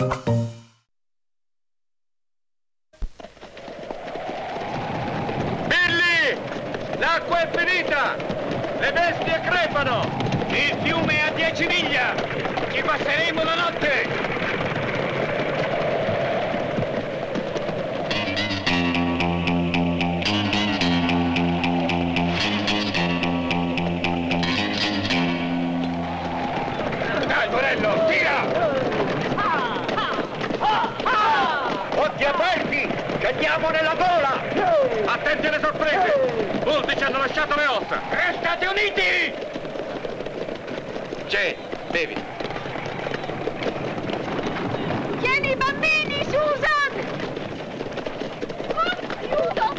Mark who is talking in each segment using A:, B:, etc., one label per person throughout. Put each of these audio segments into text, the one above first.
A: L'acqua è finita! Le bestie crepano! Il fiume è a 10 miglia! Ci passeremo la notte! Dai, Morello, tira! Occhi aperti! Che andiamo nella gola! Attenti alle sorprese! Molti ci hanno lasciato le ossa! Restate uniti! C'è, bevi.
B: Tieni i bambini, Susan! Aiuto!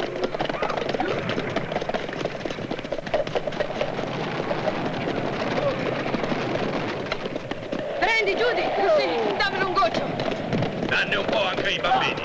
B: Prendi, Judy! Sì, dammelo un goccio!
A: Danne un po' anche ai bambini!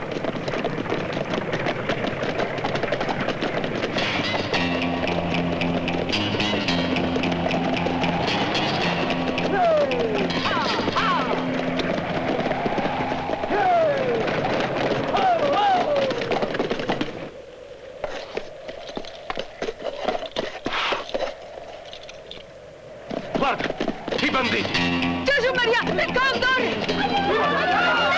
A: Guarda, i bambini!
B: Gesù Maria, il condor!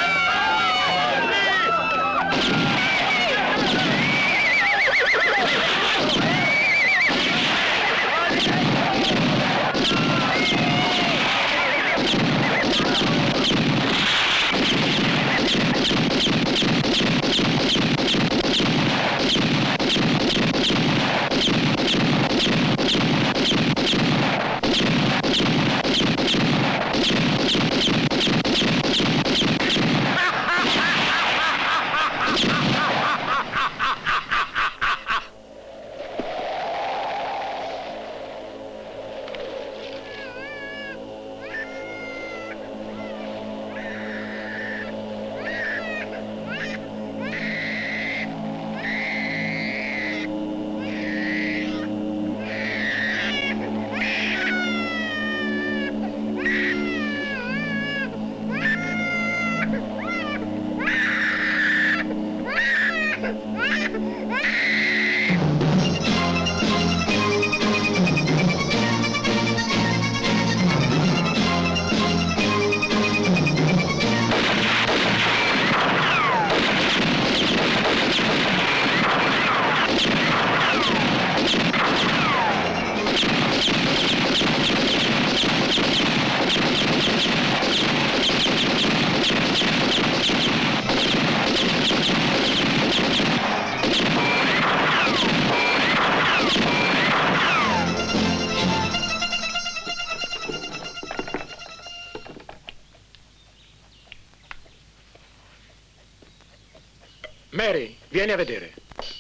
C: Mary, vieni a vedere.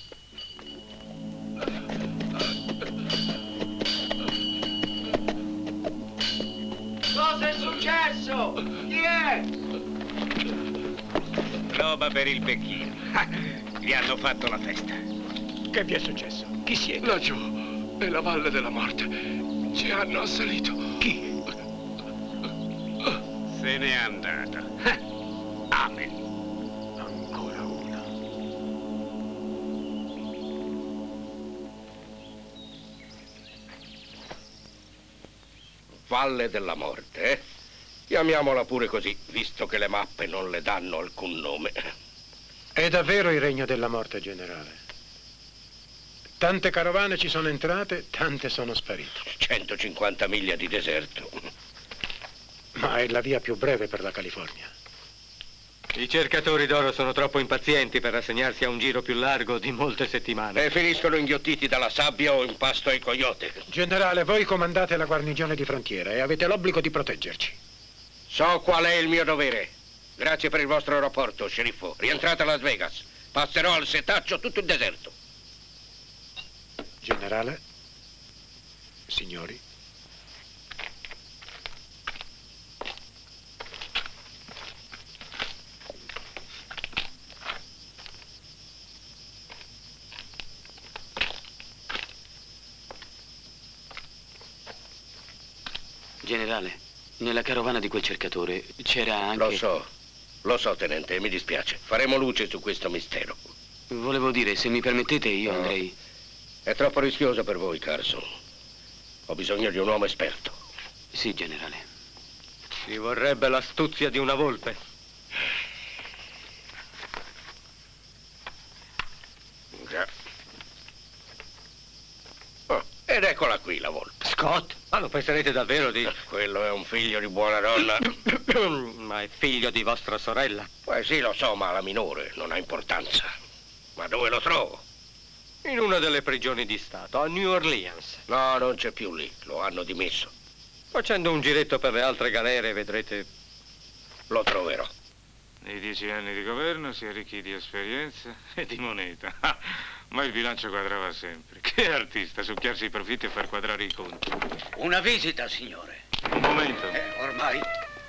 A: Cosa è successo? Chi è?
D: Roba per il becchino. Gli hanno fatto la festa.
C: Che vi è successo? Chi siete?
E: Laggiù, è la valle della morte. Ci hanno assalito.
C: Chi?
D: Se n'è andato. Amen.
C: Ancora una.
F: Valle della morte, eh? Chiamiamola pure così, visto che le mappe non le danno alcun nome.
C: È davvero il regno della morte, generale. Tante carovane ci sono entrate, tante sono sparite.
F: 150 miglia di deserto.
C: Ma è la via più breve per la California.
G: I cercatori d'oro sono troppo impazienti per rassegnarsi a un giro più largo di molte settimane.
F: E finiscono inghiottiti dalla sabbia o in pasto ai coyote.
C: Generale, voi comandate la guarnigione di frontiera e avete l'obbligo di proteggerci.
F: So qual è il mio dovere. Grazie per il vostro rapporto, sceriffo. Rientrate a Las Vegas. Passerò al setaccio tutto il deserto.
C: Generale, signori.
H: Generale, nella carovana di quel cercatore c'era anche...
F: Lo so. Lo so, tenente, mi dispiace. Faremo luce su questo mistero.
H: Volevo dire, se mi permettete, io andrei...
F: È troppo rischioso per voi, Carson. Ho bisogno di un uomo esperto.
H: Sì, generale.
G: Ci vorrebbe l'astuzia di una volpe.
F: Già. Oh, ed eccola qui la volpe.
G: Scott? Ma lo penserete davvero di...
F: Quello è un figlio di buona donna.
G: Ma è figlio di vostra sorella.
F: Sì, lo so, ma la minore non ha importanza. Ma dove lo trovo?
G: In una delle prigioni di Stato, a New Orleans.
F: No, non c'è più lì. Lo hanno dimesso.
G: Facendo un giretto per le altre galere, vedrete...
F: Lo troverò.
A: Nei 10 anni di governo si arricchì di esperienza e di moneta. Ma il bilancio quadrava sempre. Che artista, succhiarsi i profitti e far quadrare i conti.
H: Una visita, signore.
A: Un momento.
H: Ormai...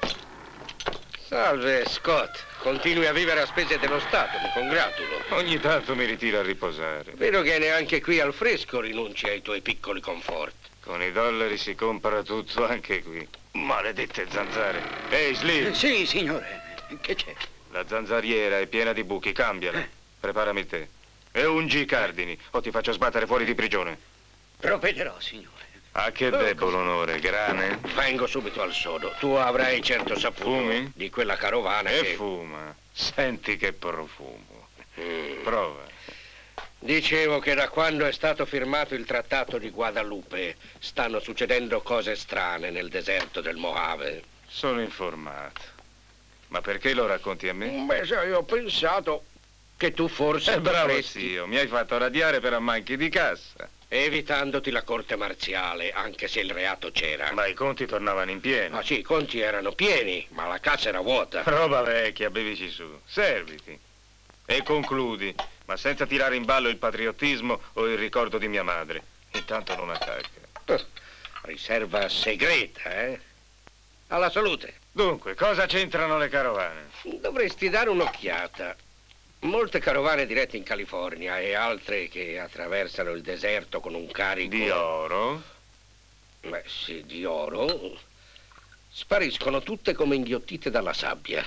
F: Salve, Scott. Continui a vivere a spese dello Stato, mi congratulo.
A: Ogni tanto mi ritiro a riposare.
F: Vedo che neanche qui al fresco rinunci ai tuoi piccoli conforti.
A: Con i dollari si compra tutto anche qui. Maledette zanzare. Ehi, Slim!
H: Sì, signore. Che c'è?
A: La zanzariera è piena di buchi, cambiala. Preparami te. E ungi i cardini, o ti faccio sbattere fuori di prigione.
H: Provvederò, signore.
A: Ah, che debole onore, grane.
F: Vengo subito al sodo. Tu avrai certo saputo
A: Fumi?
F: di quella carovana
A: E
F: che...
A: fuma. Senti che profumo. Prova.
F: Dicevo che da quando è stato firmato il trattato di Guadalupe stanno succedendo cose strane nel deserto del Mojave.
A: Sono informato. Ma perché lo racconti a me?
F: Beh, sai, ho pensato che tu forse
A: Bravo
F: potresti,
A: zio, mi hai fatto radiare per ammanchi di cassa.
F: evitandoti la corte marziale, anche se il reato c'era.
A: Ma i conti tornavano in pieno.
F: Ah sì, i conti erano pieni, ma la cassa era vuota.
A: Roba vecchia, bevici su. Serviti. E concludi, ma senza tirare in ballo il patriottismo o il ricordo di mia madre. Intanto non attacca.
F: Riserva segreta, eh? Alla salute.
A: Dunque, cosa c'entrano le carovane?
F: Dovresti dare un'occhiata. Molte carovane dirette in California e altre che attraversano il deserto con un carico...
A: Di oro?
F: Beh, sì, di oro. Spariscono tutte come inghiottite dalla sabbia.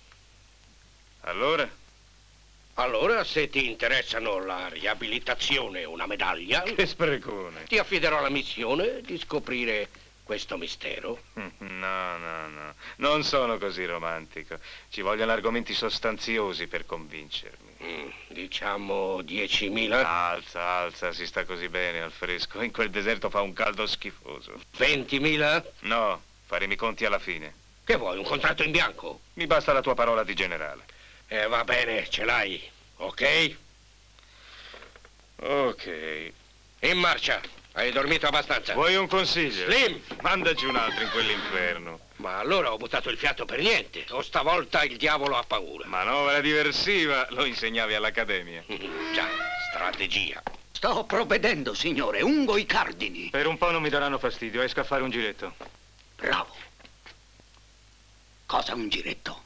A: Allora?
F: Allora, se ti interessano la riabilitazione e una medaglia...
A: Che sprecone.
F: Ti affiderò la missione di scoprire questo mistero.
A: No. Non sono così romantico. Ci vogliono argomenti sostanziosi per convincermi.
F: Diciamo 10.000?
A: Alza, si sta così bene al fresco. In quel deserto fa un caldo schifoso.
F: 20.000?
A: No, faremo i conti alla fine.
F: Che vuoi, un contratto in bianco?
A: Mi basta la tua parola di generale.
F: Va bene, ce l'hai, ok?
A: Ok.
F: In marcia. Hai dormito abbastanza?
A: Vuoi un consiglio?
F: Slim!
A: Mandaci un altro in quell'inferno.
F: Ma allora ho buttato il fiato per niente. O stavolta il diavolo ha paura.
A: Manovra diversiva, lo insegnavi all'accademia.
F: Già, strategia.
H: Sto provvedendo, signore. Ungo i cardini.
A: Per un po' non mi daranno fastidio, esco a fare un giretto.
H: Bravo. Cosa un giretto?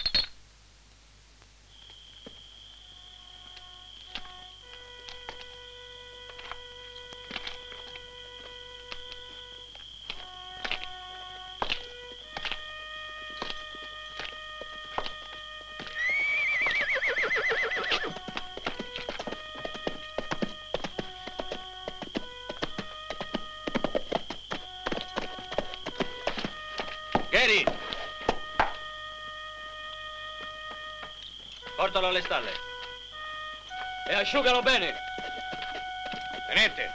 G: Gary! Portalo alle stalle. E asciugalo bene.
F: Tenente,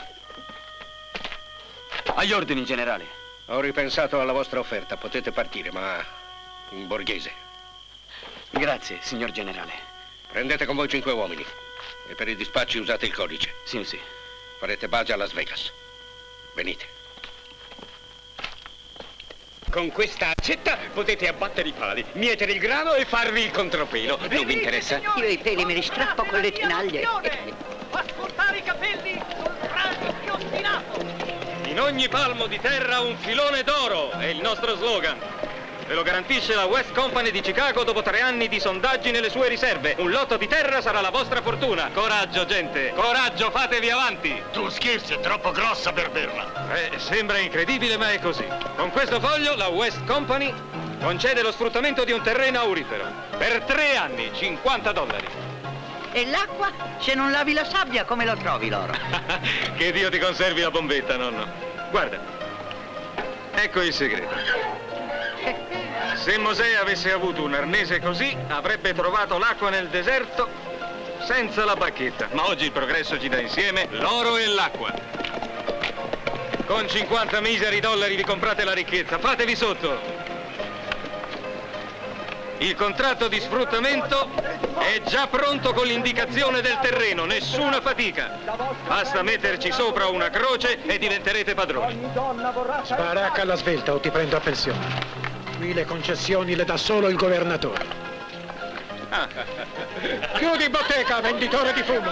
H: Agli ordini, generale.
F: ho ripensato alla vostra offerta. Potete partire, ma in borghese.
H: Grazie, signor generale.
F: Prendete con voi 5 uomini. E per i dispacci usate il codice.
H: Sì.
F: Farete base a Las Vegas. Venite.
G: Con questa accetta potete abbattere i pali, mietere il grano e farvi il contropelo. Non vi interessa?
B: Io
I: i peli me li strappo con le tenaglie.
B: Ascoltare i capelli sul brano più ostinato.
G: In ogni palmo di terra un filone d'oro è il nostro slogan. Ve lo garantisce la West Company di Chicago dopo 3 anni di sondaggi nelle sue riserve. Un lotto di terra sarà la vostra fortuna. Coraggio, gente. Coraggio, fatevi avanti.
A: Tu scherzi, è troppo grossa per berla.
G: Sembra incredibile, ma è così. Con questo foglio la West Company concede lo sfruttamento di un terreno aurifero. Per 3 anni, $50.
I: E l'acqua? Se non lavi la sabbia, come lo trovi l'oro?
G: Che Dio ti conservi la bombetta, nonno. Guarda, ecco il segreto. Se Mosè avesse avuto un arnese così, avrebbe trovato l'acqua nel deserto senza la bacchetta. Ma oggi il progresso ci dà insieme l'oro e l'acqua. Con 50 miseri dollari vi comprate la ricchezza. Fatevi sotto. Il contratto di sfruttamento è già pronto con l'indicazione del terreno, nessuna fatica. Basta metterci sopra una croce e diventerete padroni.
C: Sbaracca alla svelta o ti prendo a pensione. Qui le concessioni le dà solo il governatore. Chiudi bottega, venditore di fumo.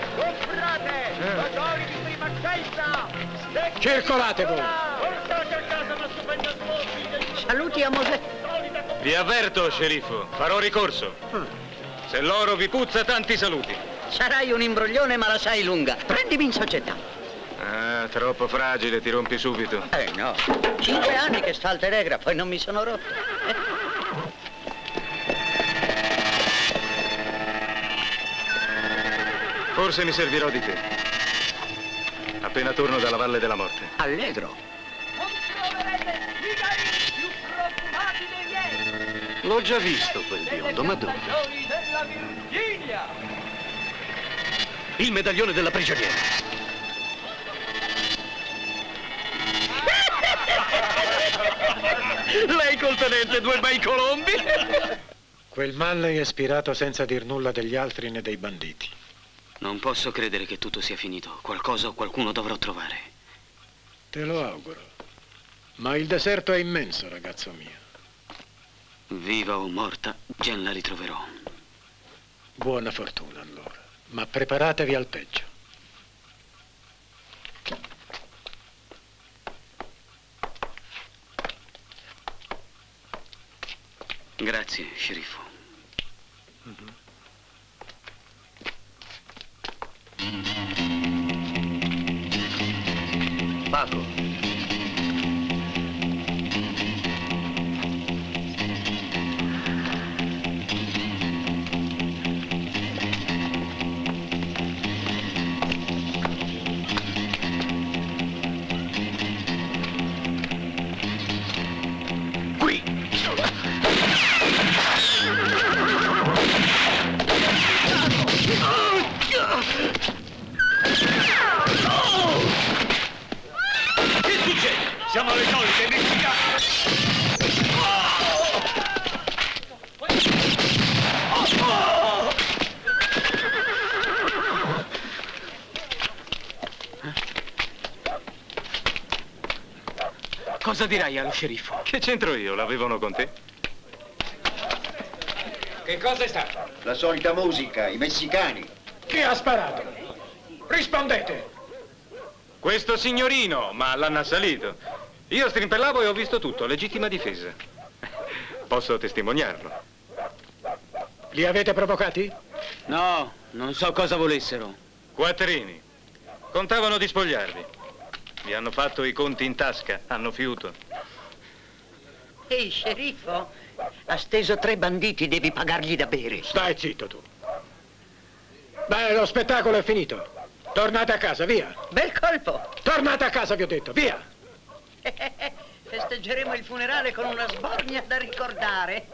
C: Circolate voi.
I: Saluti a Mosè.
G: Vi avverto, sceriffo, farò ricorso. Se l'oro vi puzza, tanti saluti.
I: Sarai un imbroglione, ma la sai lunga. Prendimi in società.
G: Ah, troppo fragile, ti rompi subito.
I: No. 5 anni che sta al telegrafo e non mi sono rotto.
G: Forse mi servirò di te. Appena torno dalla Valle della Morte.
I: Allegro.
B: Non troverete sigari più profumati dei miei.
H: L'ho già visto quel biondo, ma dove?
B: Della Virginia.
H: Il medaglione della prigioniera. Lei col tenente, 2 bei colombi.
C: Quel Malley è spirato senza dir nulla degli altri né dei banditi.
H: Non posso credere che tutto sia finito. Qualcosa o qualcuno dovrò trovare.
C: Te lo auguro. Ma il deserto è immenso, ragazzo mio.
H: Viva o morta, Jen la ritroverò.
C: Buona fortuna allora. Ma preparatevi al peggio.
H: Grazie, sceriffo.
I: Paco.
D: Che succede? Siamo alle solite messicane.
H: Cosa dirai allo sceriffo?
G: Che c'entro io? L'avevano con te?
D: Che cosa è stato?
J: La solita musica, i messicani.
C: Chi ha sparato? Rispondete!
G: Questo signorino, ma l'hanno assalito. Io strimpellavo e ho visto tutto, legittima difesa. Posso testimoniarlo.
C: Li avete provocati?
H: No, non so cosa volessero.
G: Quattrini. Contavano di spogliarvi. Vi hanno fatto i conti in tasca, hanno fiuto.
I: Ehi, sceriffo, ha steso 3 banditi, devi pagargli da bere.
C: Stai zitto tu. Beh, lo spettacolo è finito. Tornate a casa, via.
I: Bel colpo.
C: Tornate a casa, vi ho detto, via.
I: Festeggeremo il funerale con una sbornia da ricordare.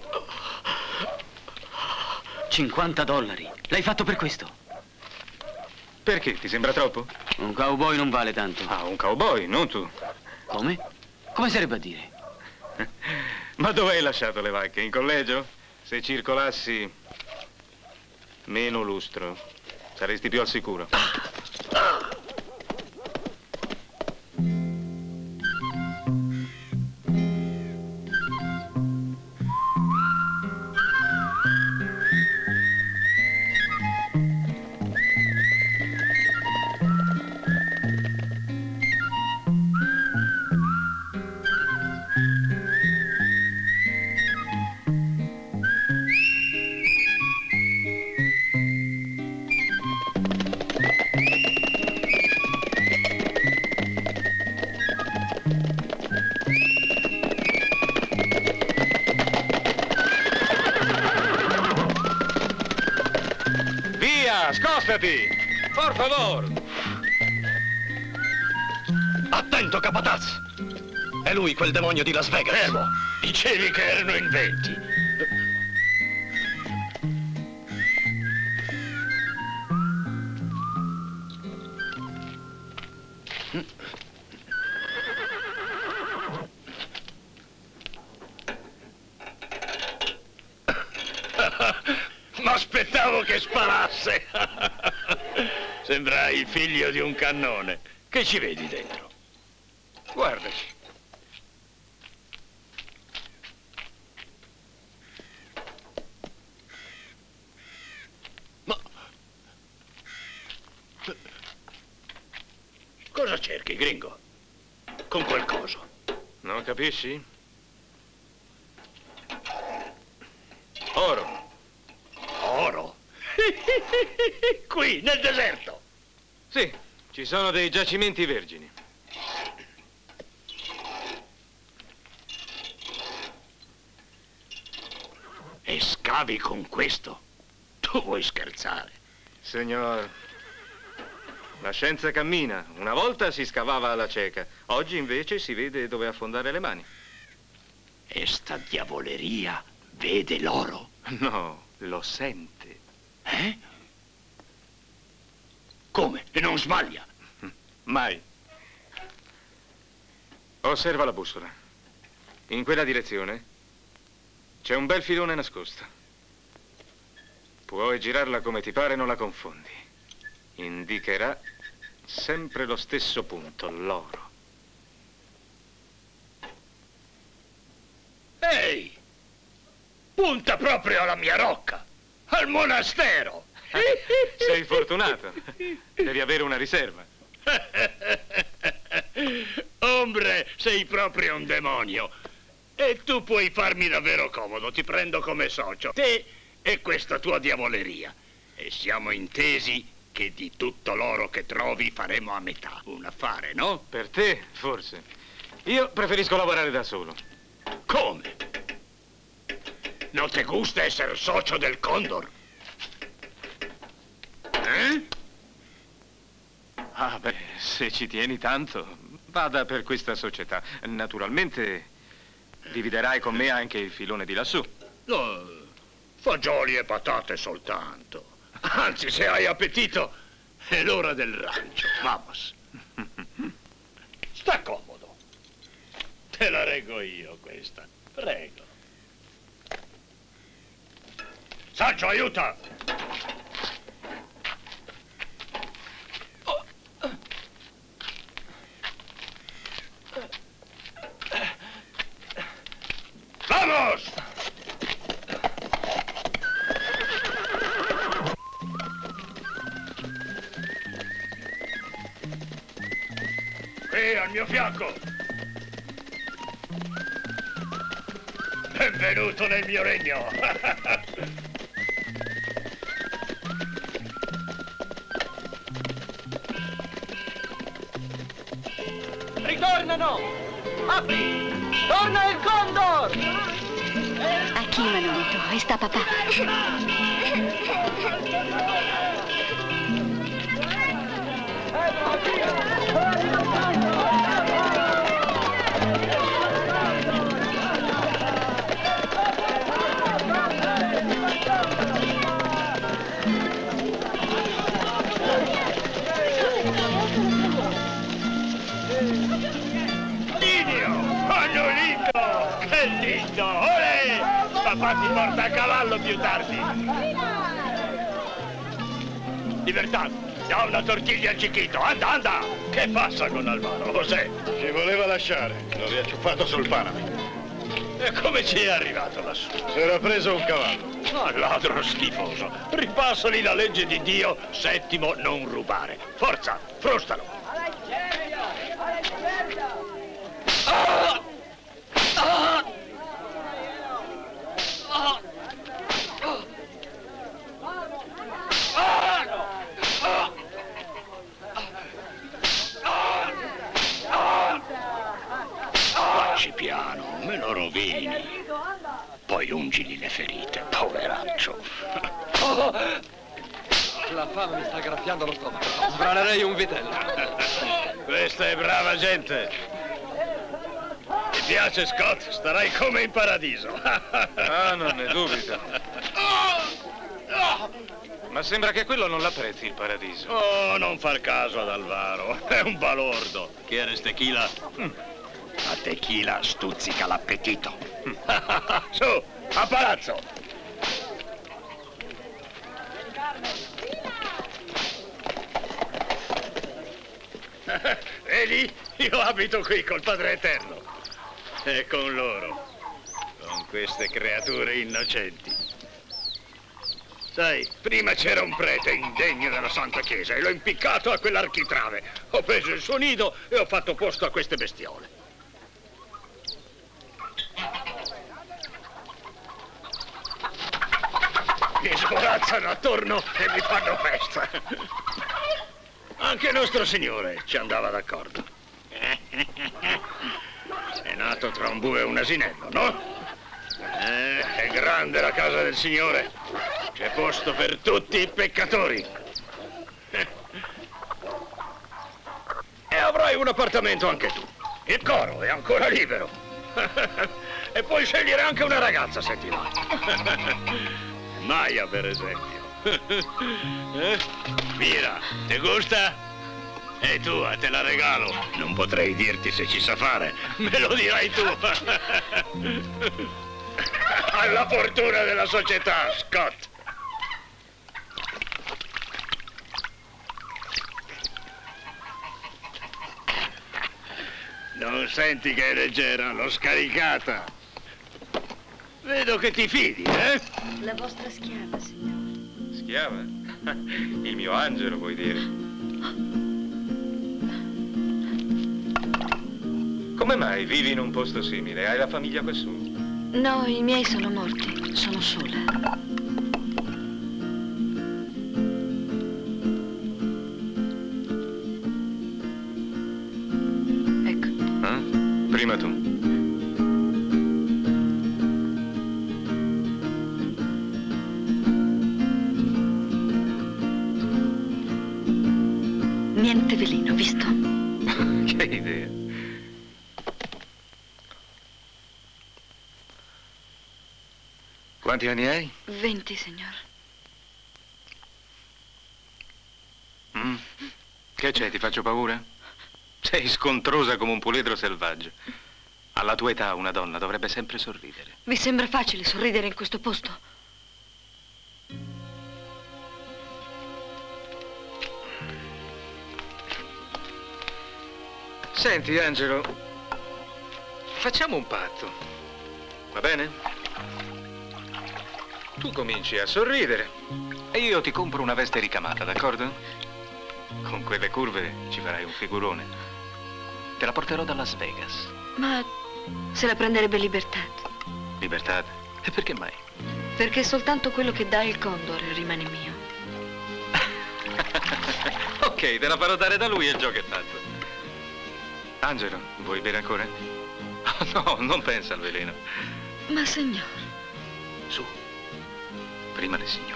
H: $50. L'hai fatto per questo?
G: Perché? Ti sembra troppo?
H: Un cowboy non vale tanto.
G: Ah, un cowboy, non tu.
H: Come? Come sarebbe a dire?
G: Ma dove hai lasciato le vacche? In collegio? Se circolassi meno lustro, saresti più al sicuro. là, scostati! Por favor!
K: Attento, capataz! È lui quel demonio di Las Vegas.
F: Fermo! Dicevi che erano in 20. Ma aspettavo che sparasse. Sembra il figlio di un cannone. Che ci vedi dentro?
G: Guardaci.
F: Ma... cosa cerchi, gringo? Con quel coso?
G: Non capisci? Oro.
F: Oro? Qui, nel deserto?
G: Sì, ci sono dei giacimenti vergini.
F: E scavi con questo? Tu vuoi scherzare?
G: Signor, la scienza cammina. Una volta si scavava alla cieca, oggi invece si vede dove affondare le mani.
F: E sta diavoleria vede l'oro?
G: No, lo sente.
F: Eh? Come? E non sbaglia?
G: Mai. Osserva la bussola. In quella direzione c'è un bel filone nascosto. Puoi girarla come ti pare, non la confondi. Indicherà sempre lo stesso punto, l'oro.
F: Ehi! Punta proprio alla mia rocca! Al monastero!
G: Sei fortunato. Devi avere una riserva.
F: Ombre, sei proprio un demonio. E tu puoi farmi davvero comodo, ti prendo come socio. Te e questa tua diavoleria. E siamo intesi che di tutto l'oro che trovi faremo a metà. Un affare, no?
G: Per te, forse. Io preferisco lavorare da solo.
F: Come? Non ti gusta essere socio del Condor? Eh?
G: Ah, beh, se ci tieni tanto, vada per questa società. Naturalmente dividerai con me anche il filone di lassù.
F: No, fagioli e patate soltanto. Anzi, se hai appetito, è l'ora del rancio. Vamos. Sta comodo. Te la reggo io questa. Prego. Sancho, aiuta! Vamos! Qui, al mio fianco! Benvenuto nel mio regno!
B: Ritornano! Apri! Torna il Condor!
L: A chi, Manolito? E sta papà?
F: Manolito! Che lindo! Olè! Papà ti porta a cavallo più tardi! Libertà! Da una tortiglia al Chiquito! Anda, anda! Che passa con Alvaro? José?
J: Ci voleva lasciare, l'ho riacciuffato sul Panama.
F: E come ci è arrivato lassù?
J: Si era preso un cavallo.
F: Oh, ladro schifoso! Ripassali la legge di Dio, settimo, non rubare. Forza, frustalo! Ah! Ah! Ah! Facci piano, me lo rovini. Poi ungili le ferite, poveraccio.
K: La fame mi sta graffiando lo stomaco. Sbranerei un vitello.
F: Questa è brava gente. Ti piace, Scott? Starai come in paradiso.
A: Ah, non ne dubito. Ma sembra che quello non l'apprezzi, il paradiso.
F: Oh, non far caso ad Alvaro. È un balordo. ¿Quieres tequila? La tequila stuzzica l'appetito. Su, a palazzo. Vedi? Io abito qui col Padre Eterno. E con loro. Con queste creature innocenti. Sai, prima c'era un prete indegno della Santa Chiesa e l'ho impiccato a quell'architrave. Ho preso il suo nido e ho fatto posto a queste bestiole. Mi svolazzano attorno e mi fanno festa. Anche nostro Signore ci andava d'accordo. È nato tra un bue e un asinello, no? È grande la casa del Signore. C'è posto per tutti i peccatori. E avrai un appartamento anche tu. Il coro è ancora libero. E puoi scegliere anche una ragazza se ti va. Maya, per esempio. Mira, ti gusta? È tua, te la regalo. Non potrei dirti se ci sa fare. Me lo dirai tu. Alla fortuna della società, Scott. Non senti che è leggera? L'ho scaricata. Vedo che ti fidi, eh?
L: La vostra schiava, signore.
A: Schiava? Il mio angelo, vuoi dire? Come mai vivi in un posto simile? Hai la famiglia quassù?
L: No, i miei sono morti. Sono sola.
A: Ecco. Prima tu.
L: Niente veleno, visto?
A: Che idea. Quanti anni hai?
L: 20, signor.
A: Che c'è, ti faccio paura? Sei scontrosa come un puledro selvaggio. Alla tua età una donna dovrebbe sempre sorridere.
L: Vi sembra facile sorridere in questo posto?
A: Senti, Angelo, facciamo un patto, va bene? Tu cominci a sorridere e io ti compro una veste ricamata, d'accordo? Con quelle curve ci farai un figurone. Te la porterò da Las Vegas.
L: Ma se la prenderebbe Libertad?
A: Libertad? E perché mai?
L: Perché soltanto quello che dà il Condor rimane mio.
A: Ok, te la farò dare da lui e il gioco è fatto. Angelo, vuoi bere ancora? No, non pensa al veleno.
L: Ma signore.
A: Su, prima le signore.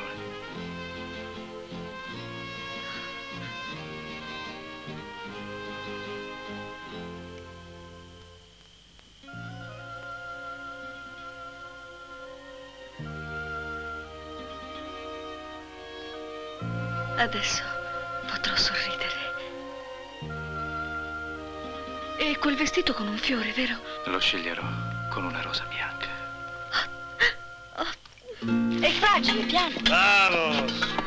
L: Adesso potrò sorridere. E quel vestito con un fiore, vero?
A: Lo sceglierò con una rosa bianca.
L: È facile, piano.
F: Bravo!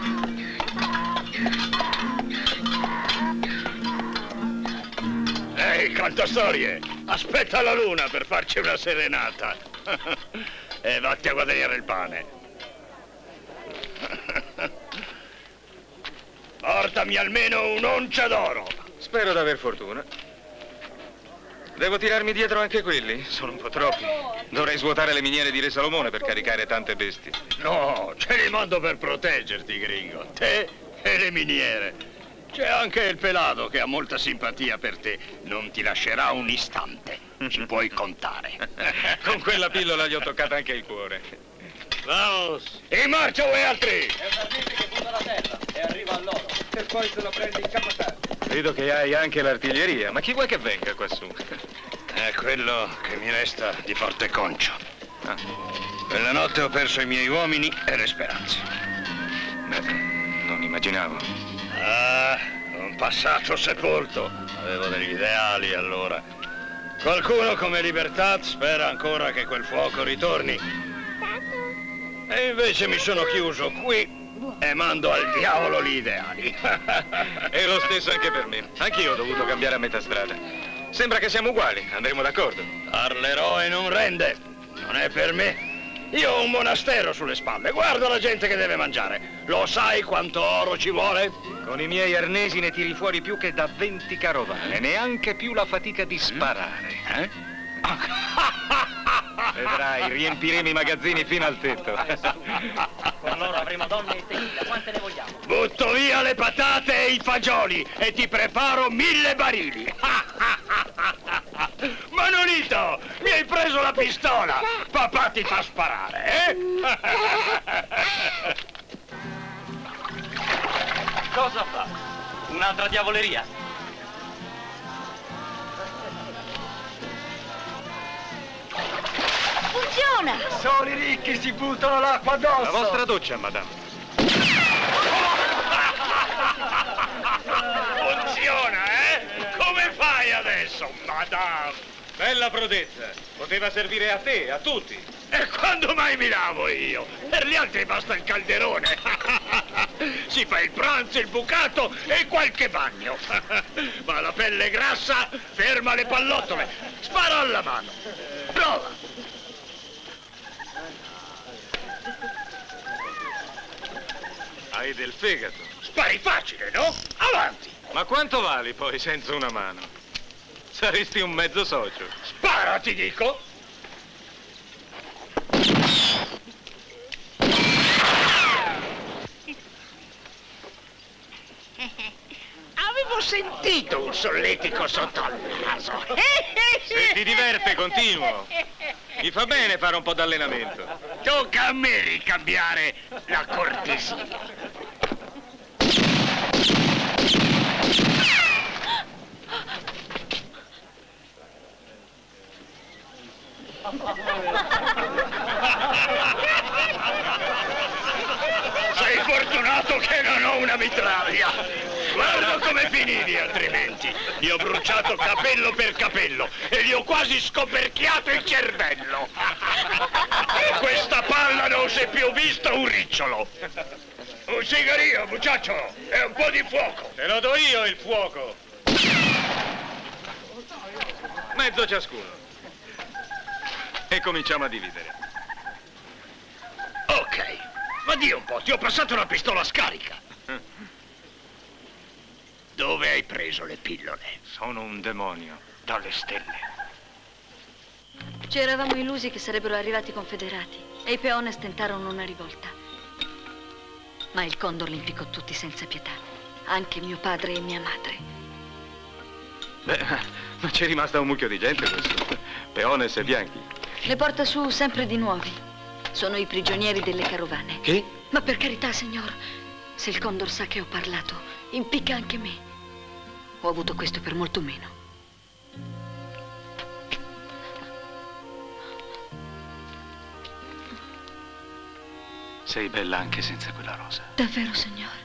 F: Ehi, cantastorie! Aspetta la luna per farci una serenata. E vatti a guadagnare il pane. Portami almeno un'oncia d'oro.
A: Spero d'aver fortuna. Devo tirarmi dietro anche quelli? Sono un po' troppi. Dovrei svuotare le miniere di Re Salomone per caricare tante bestie.
F: No, ce li mando per proteggerti, gringo. Te e le miniere. C'è anche il pelato che ha molta simpatia per te. Non ti lascerà un istante. Ci puoi contare.
A: Con quella pillola gli ho toccato anche il cuore.
F: Vamos! In marcia voi altri!
B: È una gente che butta la terra. e arriva all'oro. E poi se lo prende il capataz.
A: Vedo che hai anche l'artiglieria, ma chi vuoi che venga quassù?
F: È quello che mi resta di Forte Concio. Quella notte ho perso i miei uomini e le speranze.
A: Beh, non immaginavo.
F: Ah, un passato sepolto. Avevo degli ideali allora. Qualcuno come Libertad spera ancora che quel fuoco ritorni. E invece mi sono chiuso qui e mando al diavolo gli ideali.
A: E lo stesso anche per me. Anch'io ho dovuto cambiare a metà strada. Sembra che siamo uguali, andremo d'accordo.
F: L'eroe non rende. Non è per me. Io ho un monastero sulle spalle. Guarda la gente che deve mangiare. Lo sai quanto oro ci vuole?
A: Con i miei arnesi ne tiri fuori più che da 20 carovane. Neanche più la fatica di sparare. Vedrai, riempiremo i magazzini fino al tetto.
B: Con loro avremo donne e tequila. Quante ne vogliamo?
F: Butto via le patate e i fagioli e ti preparo 1000 barili. Manolito, mi hai preso la pistola. Papà ti fa sparare, eh?
B: Cosa fa? Un'altra diavoleria?
L: Funziona!
B: Solo i ricchi si buttano l'acqua addosso!
A: La vostra doccia, madame.
F: Funziona, eh? Come fai adesso, madame?
A: Bella prodezza. Poteva servire a te, a tutti.
F: E quando mai mi lavo io? Per gli altri basta il calderone. Si fa il pranzo, il bucato e qualche bagno. Ma la pelle grassa ferma le pallottole. Spara alla mano. Prova.
A: Hai del fegato.
F: Spari facile, no? Avanti.
A: Ma quanto vali poi senza una mano? Saresti un mezzo socio.
F: Spara, ti dico. Avevo sentito un solletico sotto al naso.
A: Se ti diverte, continuo. Mi fa bene fare un po' d'allenamento.
F: Tocca a me ricambiare la cortesia. Sei fortunato che non ho una mitraglia. Guarda come finivi altrimenti. Gli ho bruciato capello per capello e gli ho quasi scoperchiato il cervello. E questa palla non si è più visto un ricciolo. Un cigarino, muchacho, e un po' di fuoco.
A: Te lo do io il fuoco. Mezzo ciascuno. E cominciamo a dividere.
F: Ok, ma di un po', ti ho passato la pistola scarica. Dove hai preso le pillole?
A: Sono un demonio, dalle stelle.
L: Ci eravamo illusi che sarebbero arrivati i confederati e i peones tentarono una rivolta. Ma il Condor li impiccò tutti senza pietà, anche mio padre e mia madre.
A: Beh, ma c'è rimasta un mucchio di gente questo. Peones e bianchi.
L: Le porta su sempre di nuovi. Sono i prigionieri delle carovane.
A: Che?
L: Ma per carità, signor, se il Condor sa che ho parlato, impicca anche me. Ho avuto questo per molto meno.
A: Sei bella anche senza quella rosa.
L: Davvero, signor?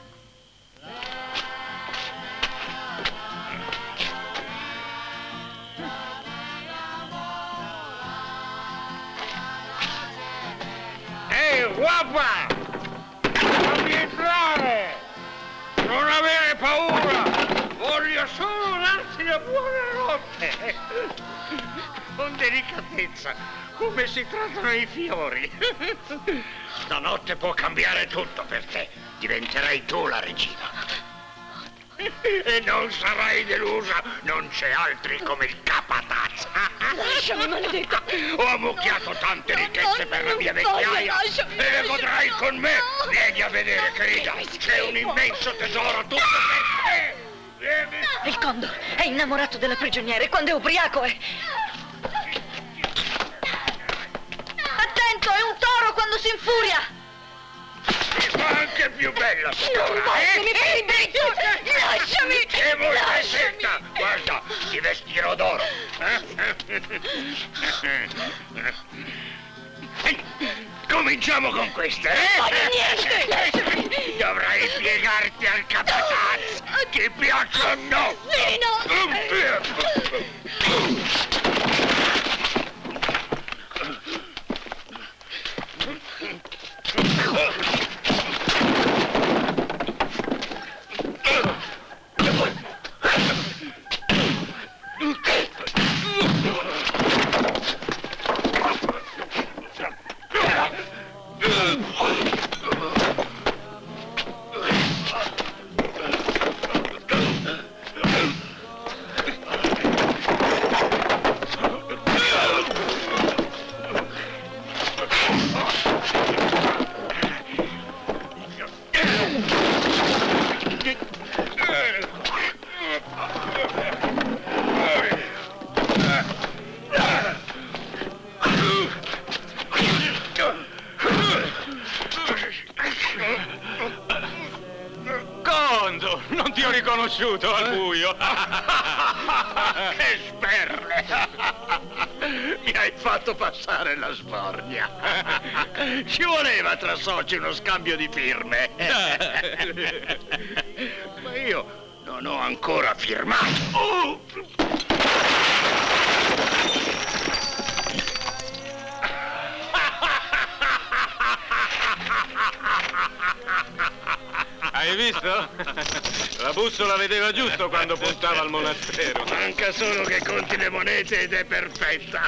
F: Ehi, guapa! Fammi entrare! Non avere paura! Voglio solo darti la buonanotte! Con delicatezza, come si trattano i fiori! Stanotte può cambiare tutto per te. Diventerai tu la regina. E non sarai delusa, non c'è altri come il capataz.
L: Lasciami, maledetto!
F: Ho ammucchiato tante ricchezze per la mia vecchiaia e le godrai con me. Vieni a vedere, querida, c'è un immenso tesoro tutto per te. Vieni.
L: Il Condor è innamorato della prigioniera e quando è ubriaco è... Attento, è un toro quando si infuria!
F: Mi fa anche più bello. bella signora!
L: Non voglio, mi fai briccio! Lasciami!
F: Che vuoi senta? Guarda, ti vestirò d'oro! Cominciamo con queste,
L: Voglio niente!
F: Dovrai piegarti al capataz! Ti piace o no?
G: Non ti ho riconosciuto al buio.
F: Che sperle! Mi hai fatto passare la sbornia. Ci voleva tra soci uno scambio di firme. Ma io non ho ancora firmato.
G: Hai visto? La bussola vedeva giusto quando puntava al monastero.
F: Manca solo che conti le monete ed è perfetta.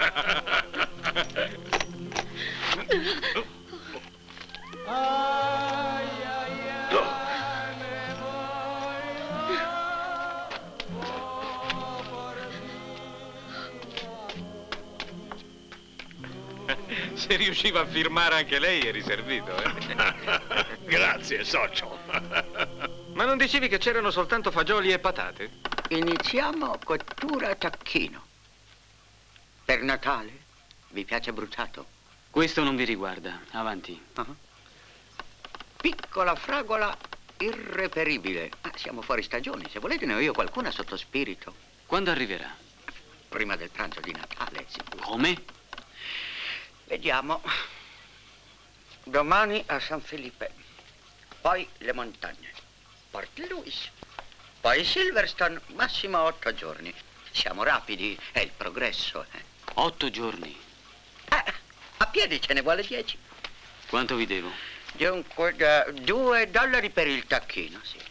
G: Se riusciva a firmare anche lei eri servito,
F: Grazie, socio.
G: Ma non dicevi che c'erano soltanto fagioli e patate?
I: Iniziamo cottura a tacchino. Per Natale vi piace bruciato?
H: Questo non vi riguarda. Avanti.
I: Piccola fragola irreperibile. Siamo fuori stagione. Se volete ne ho io qualcuna sotto spirito.
H: Quando arriverà?
I: Prima del pranzo di Natale, sicuro.
H: Come?
I: Vediamo. Domani a San Felipe. Poi le montagne. Port Louis. Poi Silverstone. Massimo 8 giorni. Siamo rapidi. È il progresso.
H: 8 giorni.
I: A piedi ce ne vuole 10.
H: Quanto vi devo?
I: Dunque, $2 per il tacchino, sì.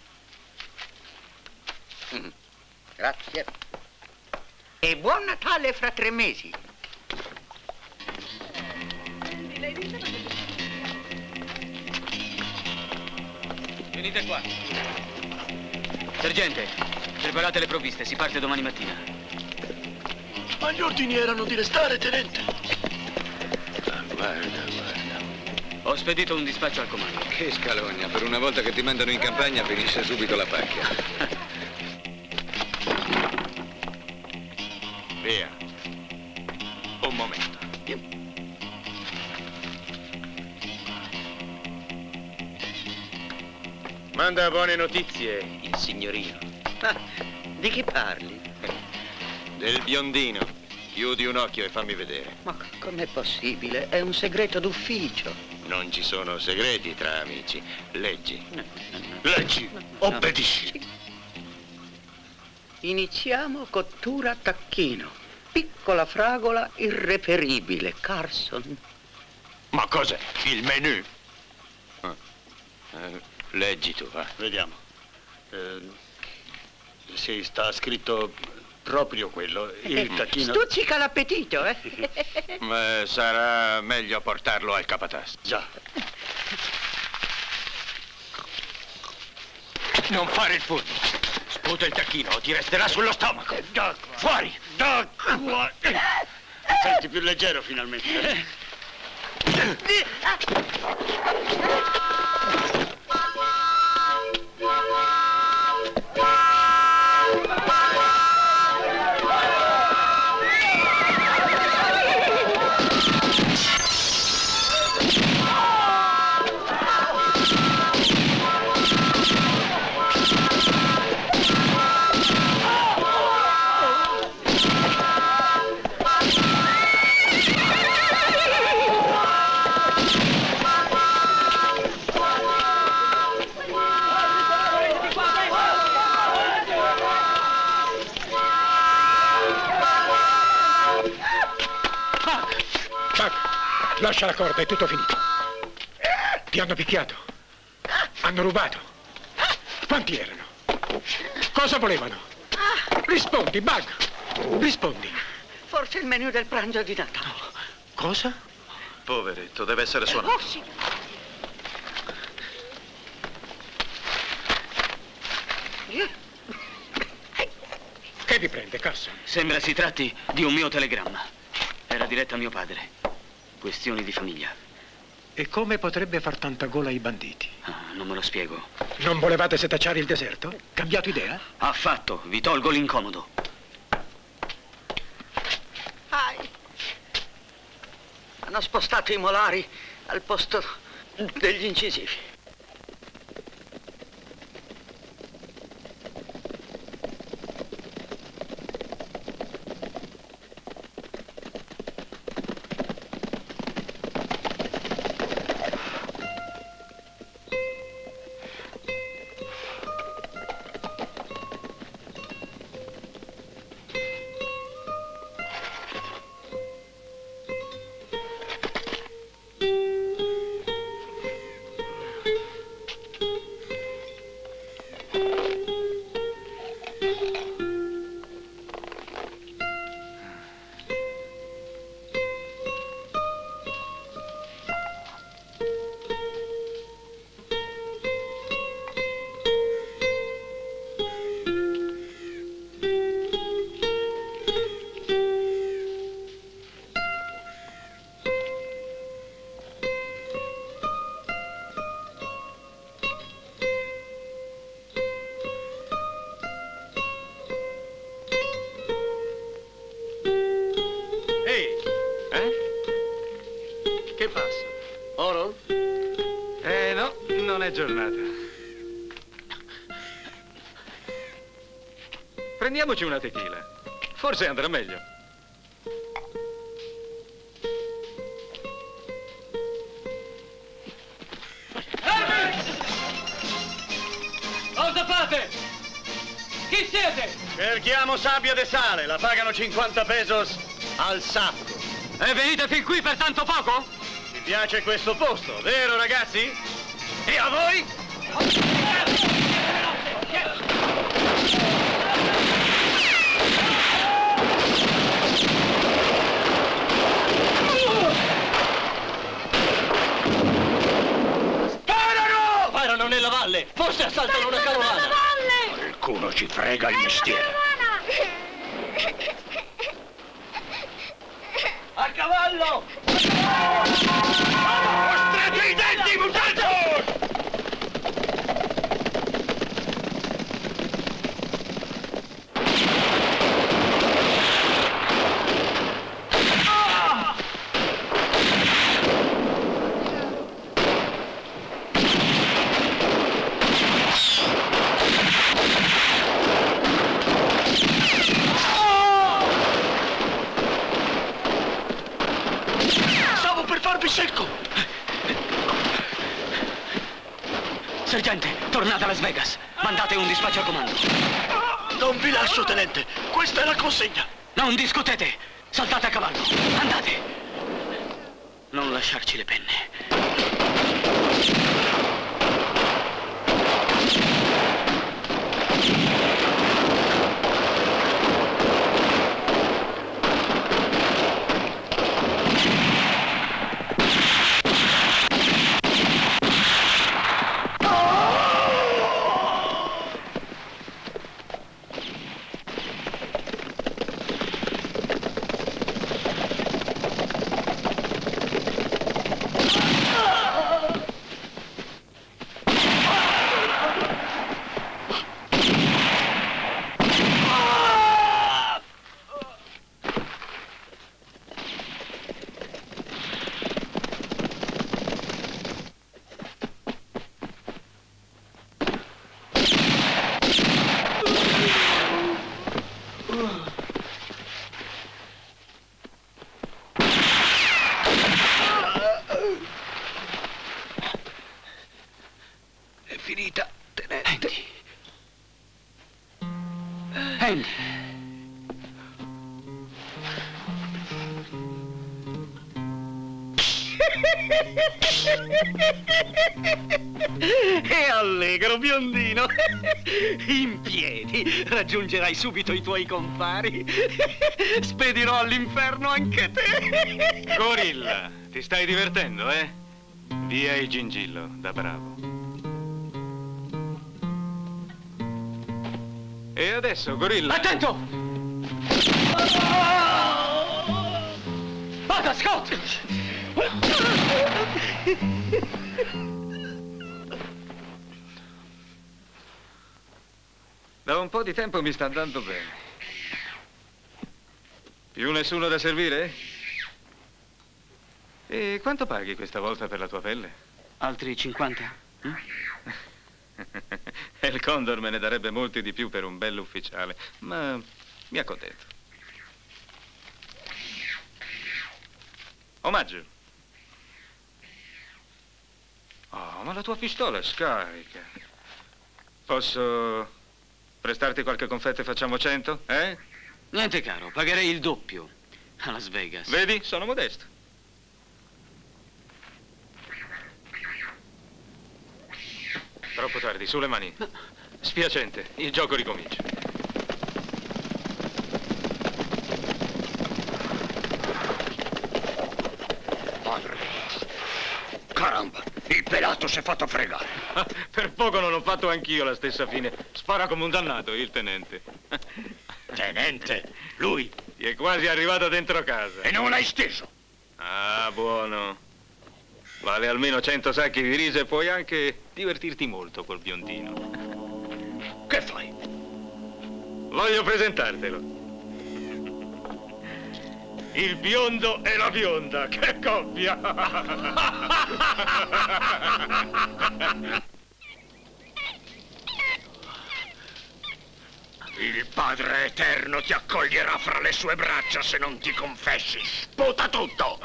I: Grazie. E buon Natale fra 3 mesi.
H: Venite qua. Sergente, preparate le provviste, si parte domani mattina.
K: Ma gli ordini erano di restare, tenente.
J: Guarda.
H: Ho spedito un dispaccio al comando.
J: Che scalogna, per una volta che ti mandano in campagna finisce subito la pacchia.
G: Via. Un momento. Manda buone notizie, il signorino.
I: Di chi parli?
G: Del biondino. Chiudi un occhio e fammi vedere.
I: Ma com'è possibile? È un segreto d'ufficio.
G: Non ci sono segreti tra amici. Leggi.
F: Leggi, obbedisci.
I: Iniziamo cottura a tacchino. Piccola fragola irreperibile, Carson.
F: Ma cos'è? Il menù?
G: Leggi tu, va.
F: Vediamo. Sì, sta scritto proprio quello, il tacchino.
I: Stuzzica l'appetito,
G: Ma sarà meglio portarlo al capataz.
F: Già.
G: Non fare il furbo. Sputa il tacchino o ti resterà sullo stomaco. Fuori!
F: D'acqua! Senti più leggero finalmente.
C: Buck, lascia la corda, è tutto finito. Ti hanno picchiato. Hanno rubato. Quanti erano? Cosa volevano? Rispondi, Buck. Rispondi.
I: Forse il menù del pranzo di Natale.
C: Cosa?
K: Poveretto, deve essere suonato.
I: Oh, sì.
C: Che vi prende, Carson?
H: Sembra si tratti di un mio telegramma. Era diretto a mio padre. Questioni di famiglia.
C: E come potrebbe far tanta gola ai banditi?
H: Non me lo spiego.
C: Non volevate setacciare il deserto? Cambiato idea?
H: Affatto, vi tolgo l'incomodo.
I: Hanno spostato i molari al posto degli incisivi.
G: Che passa? Oro? No, non è giornata. Prendiamoci una tequila. Forse andrà meglio.
B: Cosa fate? Chi siete?
K: Cerchiamo sabbia de sale, la pagano 50 pesos al sacco.
B: E venite fin qui per tanto poco?
K: Vi piace questo posto, vero ragazzi? E a voi?
B: Sparano! Sparano nella valle! Forse assaltano una carovana!
F: Qualcuno ci frega il mestiere.
B: A cavallo!
F: Mostrate i denti, muchachos!
K: Secco!
H: Sergente, tornate a Las Vegas. Mandate un dispaccio a comando.
K: Non vi lascio, tenente. Questa è la consegna.
H: Non discutete. Saltate a cavallo. Andate. Non lasciarci le penne.
F: E allegro, biondino. In piedi raggiungerai subito i tuoi compari. Spedirò all'inferno anche te.
A: Gorilla, ti stai divertendo, eh? Via il gingillo, da bravo. E adesso, Gorilla...
H: Attento! Vada, Scott!
A: Da un po' di tempo mi sta andando bene. Più nessuno da servire? E quanto paghi questa volta per la tua pelle?
H: Altri 50?
A: Il Condor me ne darebbe molti di più per un bell'ufficiale, ma mi accontento. Omaggio. Oh, ma la tua pistola è scarica. Posso prestarti qualche confetto e facciamo 100, eh?
H: Niente caro, pagherei il doppio a Las Vegas.
A: Vedi? Sono modesto. Troppo tardi, sulle mani. Spiacente, il gioco ricomincia.
F: Padre. Caramba, il pelato si è fatto fregare.
A: Per poco non ho fatto anch'io la stessa fine. Spara come un dannato, il tenente.
F: Tenente, lui.
A: Ti è quasi arrivato dentro casa.
F: E non l'hai steso.
A: Ah, buono. Vale almeno 100 sacchi di riso e puoi anche divertirti molto col biondino.
F: Che fai?
A: Voglio presentartelo. Il biondo e la bionda, che coppia!
F: Il Padre Eterno ti accoglierà fra le sue braccia se non ti confessi. Sputa tutto!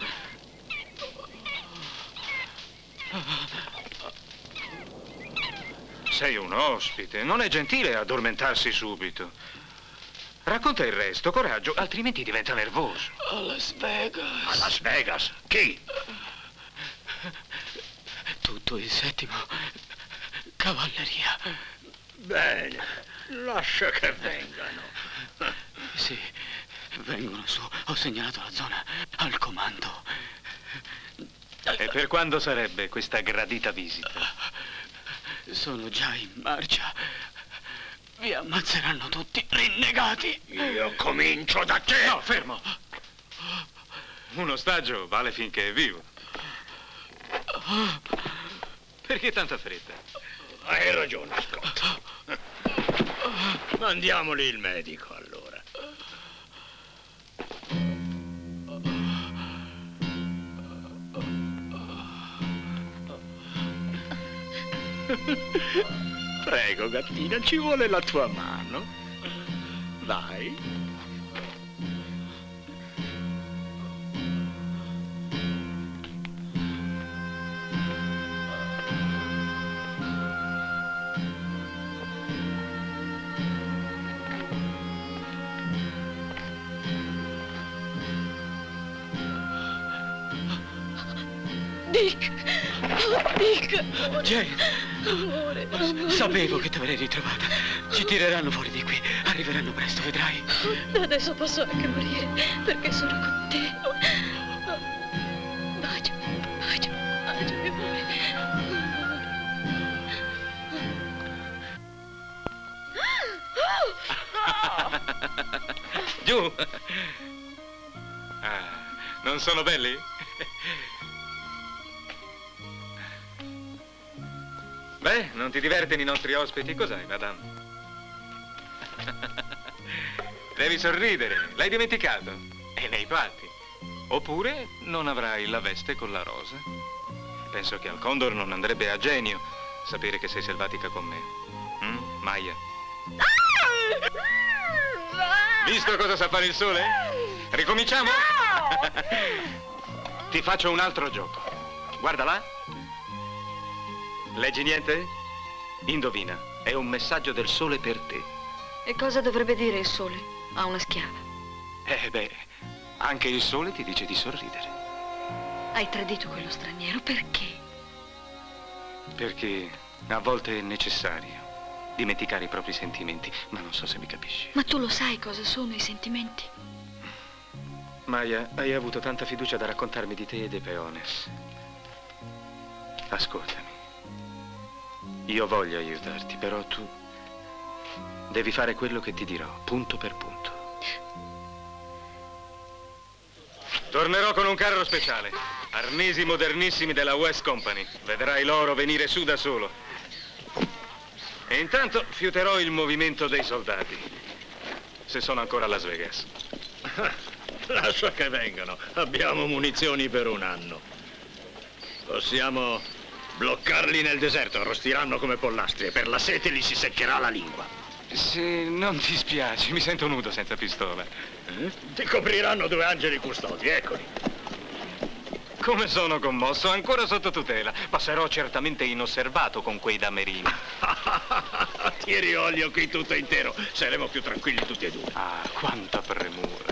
A: Sei un ospite, non è gentile addormentarsi subito. Racconta il resto, coraggio, altrimenti diventa nervoso.
H: A Las Vegas.
F: A Las Vegas? Chi?
H: Tutto il 7° Cavalleria.
F: Bene, lascia che vengano.
H: Sì, vengono su. Ho segnalato la zona al comando.
A: E per quando sarebbe questa gradita visita?
H: Sono già in marcia. Vi ammazzeranno tutti, rinnegati.
F: Io comincio da te.
A: No, fermo. Un ostaggio vale finché è vivo. Perché tanta fretta?
F: Hai ragione, Scott. Mandiamoli il medico, allora. Prego, gattina, ci vuole la tua mano. Vai.
L: Dick! Oh, Dick!
H: Jane!
L: Amore.
H: Sapevo che ti avrei ritrovata. Ci tireranno fuori di qui. Arriveranno presto, vedrai.
L: Adesso posso anche morire, perché sono con te. Bacio, bacio, bacio, mio amore.
A: Giù! Ah, non sono belli? Beh, non ti divertono i nostri ospiti? Cos'hai, madame? Devi sorridere, l'hai dimenticato. E nei patti. Oppure non avrai la veste con la rosa. Penso che al Condor non andrebbe a genio sapere che sei selvatica con me. Maya? Visto cosa sa fare il sole? Ricominciamo? Ti faccio un altro gioco. Guarda là. Leggi niente? Indovina, è un messaggio del sole per te.
L: E cosa dovrebbe dire il sole a una schiava?
A: Beh, anche il sole ti dice di sorridere.
L: Hai tradito quello straniero, perché?
A: Perché a volte è necessario dimenticare i propri sentimenti, ma non so se mi capisci.
L: Ma tu lo sai cosa sono i sentimenti?
A: Maya, hai avuto tanta fiducia da raccontarmi di te e dei Peones. Ascoltami. Io voglio aiutarti, però tu devi fare quello che ti dirò, punto per punto. Tornerò con un carro speciale. Arnesi modernissimi della West Company. Vedrai l'oro venire su da solo. E intanto fiuterò il movimento dei soldati. Se sono ancora a Las Vegas.
F: Lascia che vengano. Abbiamo munizioni per un anno. Possiamo bloccarli nel deserto. Arrostiranno come pollastri e per la sete li si seccherà la lingua.
A: Se non ti spiace, mi sento nudo senza pistola.
F: Ti copriranno 2 angeli custodi, eccoli.
A: Come sono commosso, ancora sotto tutela. Passerò certamente inosservato con quei damerini.
F: Tiri olio qui tutto intero. Saremo più tranquilli tutti e 2.
A: Ah, quanta premura.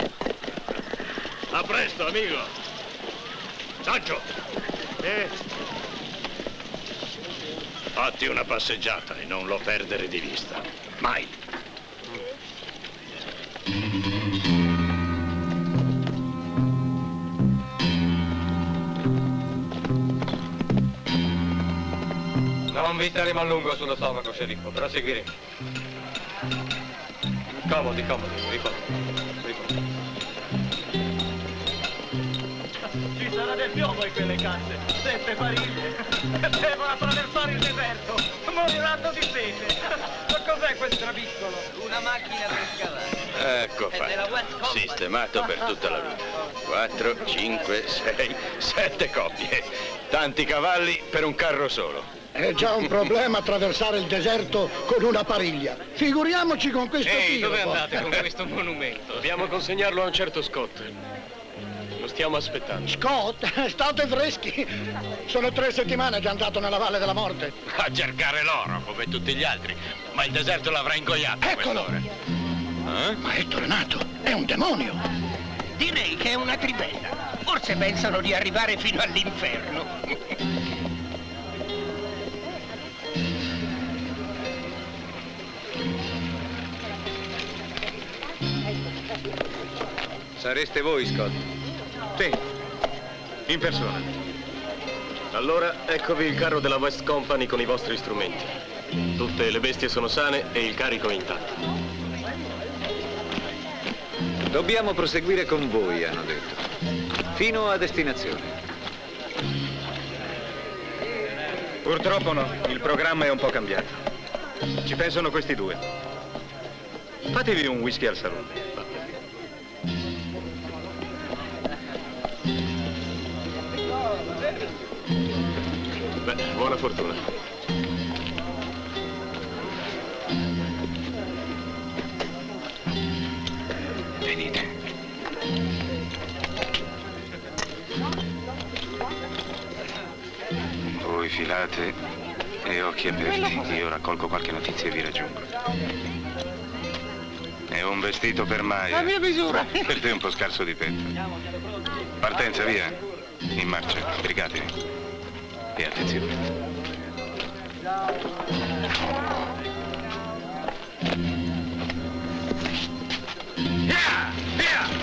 F: A presto, amico. Sancho. Fatti una passeggiata e non lo perdere di vista. Mai.
G: Non vi staremo a lungo sullo stomaco, sceriffo. Proseguiremo. Comodi, riposo.
B: Ci sarà del piombo in quelle casse. 7 pariglie. Devono attraversare il deserto. Moriranno di sete. Ma cos'è quel trabiscolo? Una macchina per scavare.
D: Ecco fatto. Sistemato per tutta la vita. 4, 5, 6, 7 coppie. Tanti cavalli per un carro solo.
M: È già un problema attraversare il deserto con una pariglia. Figuriamoci con questo tiro.
H: Dove andate con questo monumento?
K: Dobbiamo consegnarlo a un certo Scott. Lo stiamo aspettando.
M: Scott, state freschi. Sono 3 settimane che è andato nella Valle della Morte.
D: A cercare l'oro, come tutti gli altri. Ma il deserto l'avrà ingoiato.
M: Eccolo! Ma è tornato. È un demonio.
B: Direi che è una trivella. Forse pensano di arrivare fino all'inferno.
J: Sareste voi, Scott?
A: Sì, in persona.
K: Allora, eccovi il carro della West Company con i vostri strumenti. Tutte le bestie sono sane e il carico è intatto.
J: Dobbiamo proseguire con voi, hanno detto. Fino a destinazione.
A: Purtroppo no, il programma è un po' cambiato. Ci pensano questi 2. Fatevi un whisky al salone.
K: Beh, buona fortuna.
A: Venite. Voi filate e occhi aperti. Io raccolgo qualche notizia e vi raggiungo. È un vestito per Maya.
B: La mia misura.
A: Per te è un po' scarso di petto. Partenza, via. In marcia, brigatevi. E attenzione.
F: Via! Via!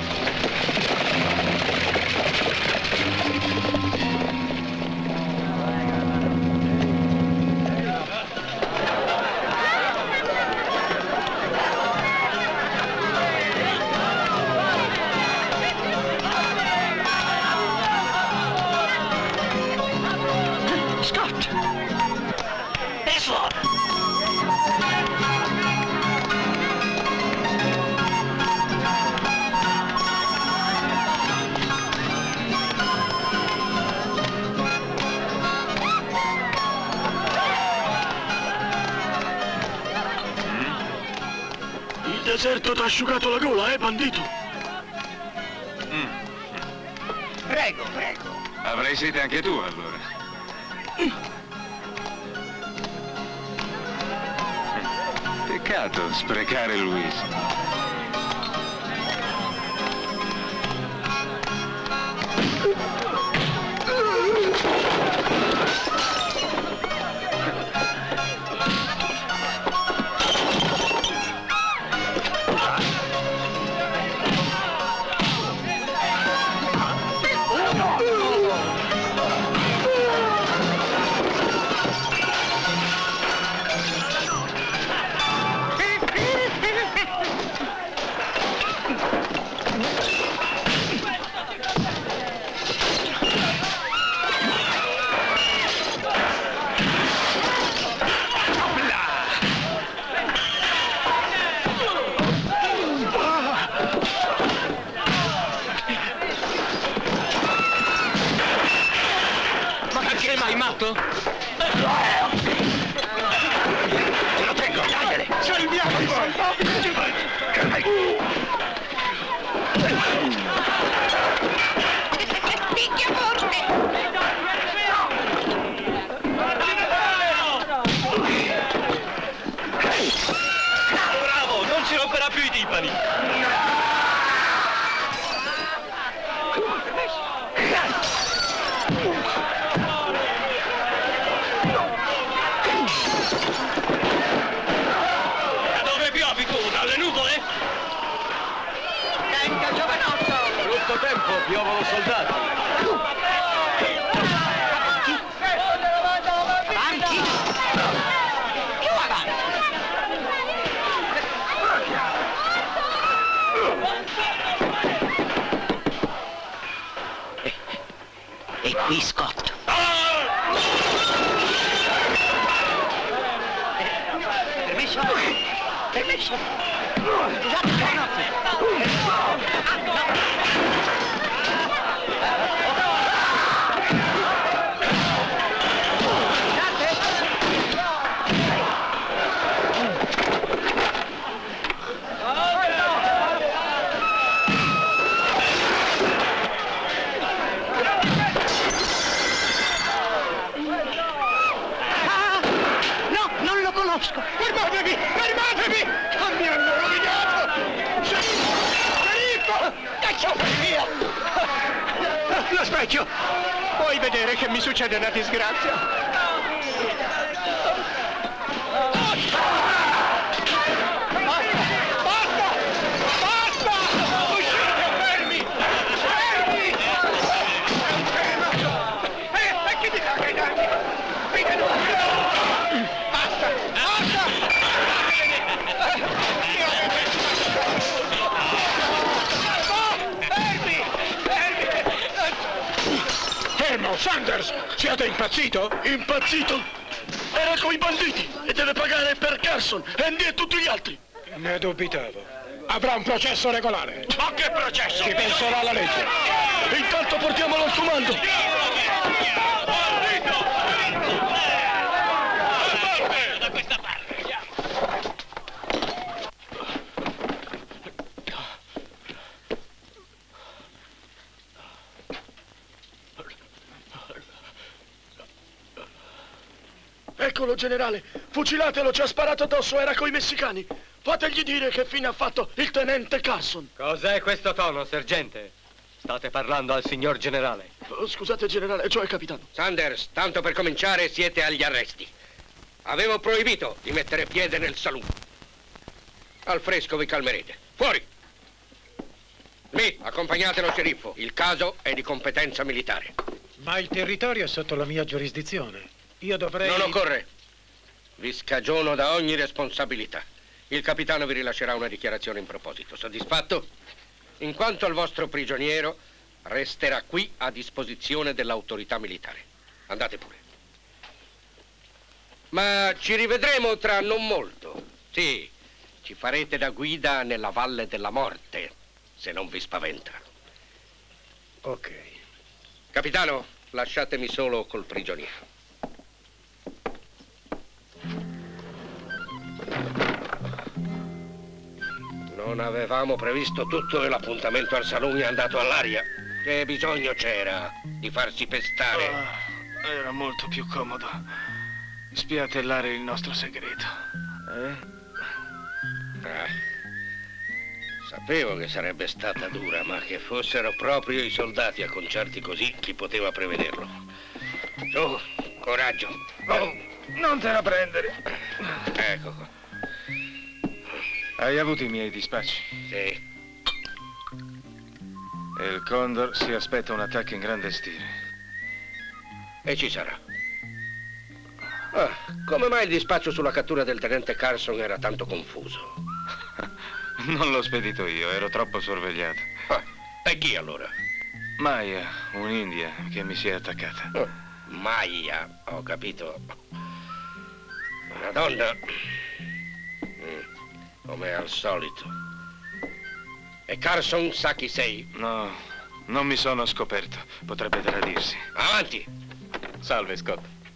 K: Il deserto t'ha asciugato la gola, bandito?
B: Prego, prego.
A: Avrai sete anche tu, allora. Peccato sprecare Luis.
H: Scotto?
C: Ce lo tengo, dagliele! Salviamo i
N: Picchia forte!
H: Bravo, non si romperà più i timpani! Da dove piovi tu? Dalle nuvole?
N: Venga, giovanotto!
K: Brutto tempo, piovono soldati.
N: Avanti! Più avanti! E qui Scott. Permesso? Permesso? Scusate, giovanotto!
C: Fermatevi! Fermatevi! Mi hanno rovinato! Sceriffo! Cacciate via! Lo specchio! Vuoi vedere che mi succede una disgrazia? Basta! Basta! Uscite! Fermi! Fermi! E chi ti fa gridare? Mi denuncio! Basta! Basta! Fermi! Fermi! Fermo, Sanders! Siete impazzito?
K: Impazzito? Era coi banditi e deve pagare per Carson, Andy e tutti gli altri.
C: Ne dubitavo. Avrà un processo regolare.
K: Ma che processo?
C: Ci penserà la legge.
K: Intanto portiamolo al comando.
H: Da questa parte!
K: Eccolo, generale. Fucilatelo, ci ha sparato addosso, era coi messicani. Fategli dire che fine ha fatto il tenente Carson.
O: Cos'è questo tono, sergente? State parlando al signor generale.
K: Oh, scusate, generale, cioè capitano.
P: Sanders, tanto per cominciare siete agli arresti. Avevo proibito di mettere piede nel saloon. Al fresco vi calmerete. Fuori! Lì, accompagnate lo sceriffo. Il caso è di competenza militare.
C: Ma il territorio è sotto la mia giurisdizione. Io dovrei...
P: Non occorre. Vi scagiono da ogni responsabilità. Il capitano vi rilascerà una dichiarazione in proposito. Soddisfatto? In quanto al vostro prigioniero, resterà qui a disposizione dell'autorità militare. Andate pure. Ma ci rivedremo tra non molto. Sì, ci farete da guida nella Valle della Morte, se non vi spaventa.
C: Ok.
P: Capitano, lasciatemi solo col prigioniero. Non avevamo previsto tutto e l'appuntamento al saloon è andato all'aria. Che bisogno c'era di farsi pestare?
A: Era molto più comodo spiattellare il nostro segreto.
P: Sapevo che sarebbe stata dura, ma che fossero proprio i soldati a conciarti così, chi poteva prevederlo? Su, coraggio.
A: Oh, non te la prendere.
P: Ecco qua.
A: Hai avuto i miei dispacci?
P: Sì.
A: E il Condor si aspetta un attacco in grande stile.
P: E ci sarà. Come mai il dispaccio sulla cattura del tenente Carson era tanto confuso?
A: Non l'ho spedito io, ero troppo sorvegliato.
P: E chi allora?
A: Maya, un'india che mi si è attaccata.
P: Maya, ho capito. Una donna. Come al solito. E Carson sa chi sei?
A: No, non mi sono scoperto. Potrebbe tradirsi.
P: Avanti!
O: Salve, Scott.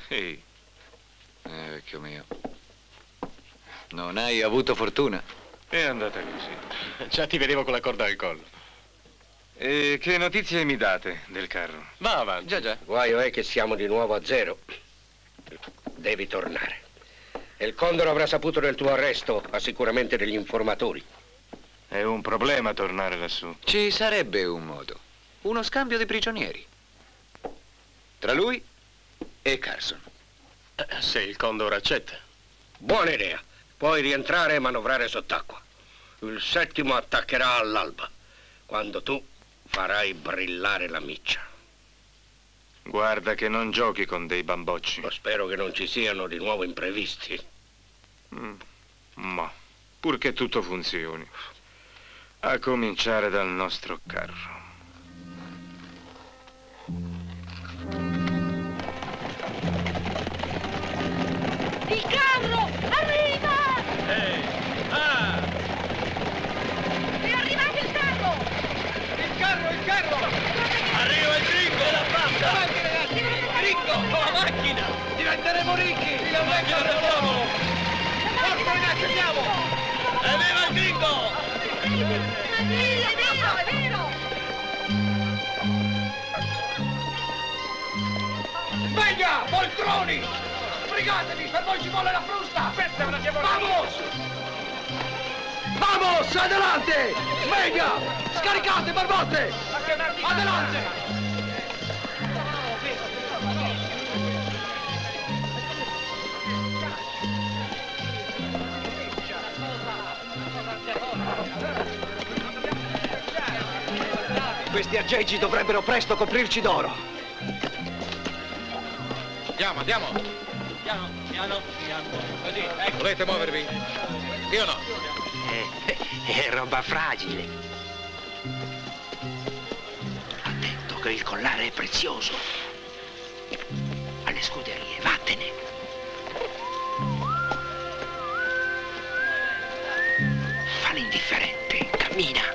J: Ehi, vecchio mio, non hai avuto fortuna?
A: È andata così.
K: Già ti vedevo con la corda al collo.
A: E che notizie mi date del carro?
K: Va avanti.
P: Già. Guaio è che siamo di nuovo a zero. Devi tornare. Il Condor avrà saputo del tuo arresto, ha sicuramente degli informatori.
A: È un problema tornare lassù.
J: Ci sarebbe un modo. Uno scambio di prigionieri. Tra lui e Carson.
K: Se il Condor accetta.
P: Buona idea. Puoi rientrare e manovrare sott'acqua. Il 7° attaccherà all'alba, quando tu farai brillare la miccia.
A: Guarda che non giochi con dei bambocci.
P: Spero che non ci siano di nuovo imprevisti.
A: Ma, purché tutto funzioni. A cominciare dal nostro carro.
B: Il carro! Arriva! È arrivato il carro! Il carro, il carro!
F: Arriva il gringo! La banda!
B: Avanti, ragazzi!
F: Gringo, con la macchina!
B: Diventeremo ricchi! La macchina
F: andiamo!
B: Forza, ragazzi, andiamo!
F: Evviva il gringo!
B: Sì, è vero, è vero! Sveglia, poltroni! Sbrigatevi, per voi ci vuole la frusta! Questa è una Vamos! Vamos, adelante! Sveglia! Scaricate, barbotte! Adelante!
H: Questi aggeggi dovrebbero presto coprirci d'oro.
G: Andiamo, andiamo. Piano, piano, piano. Così, ecco. Volete muovervi? Io no.
N: È roba fragile. Attento che il collare è prezioso. Alle scuderie, vattene. Fa l'indifferente, cammina.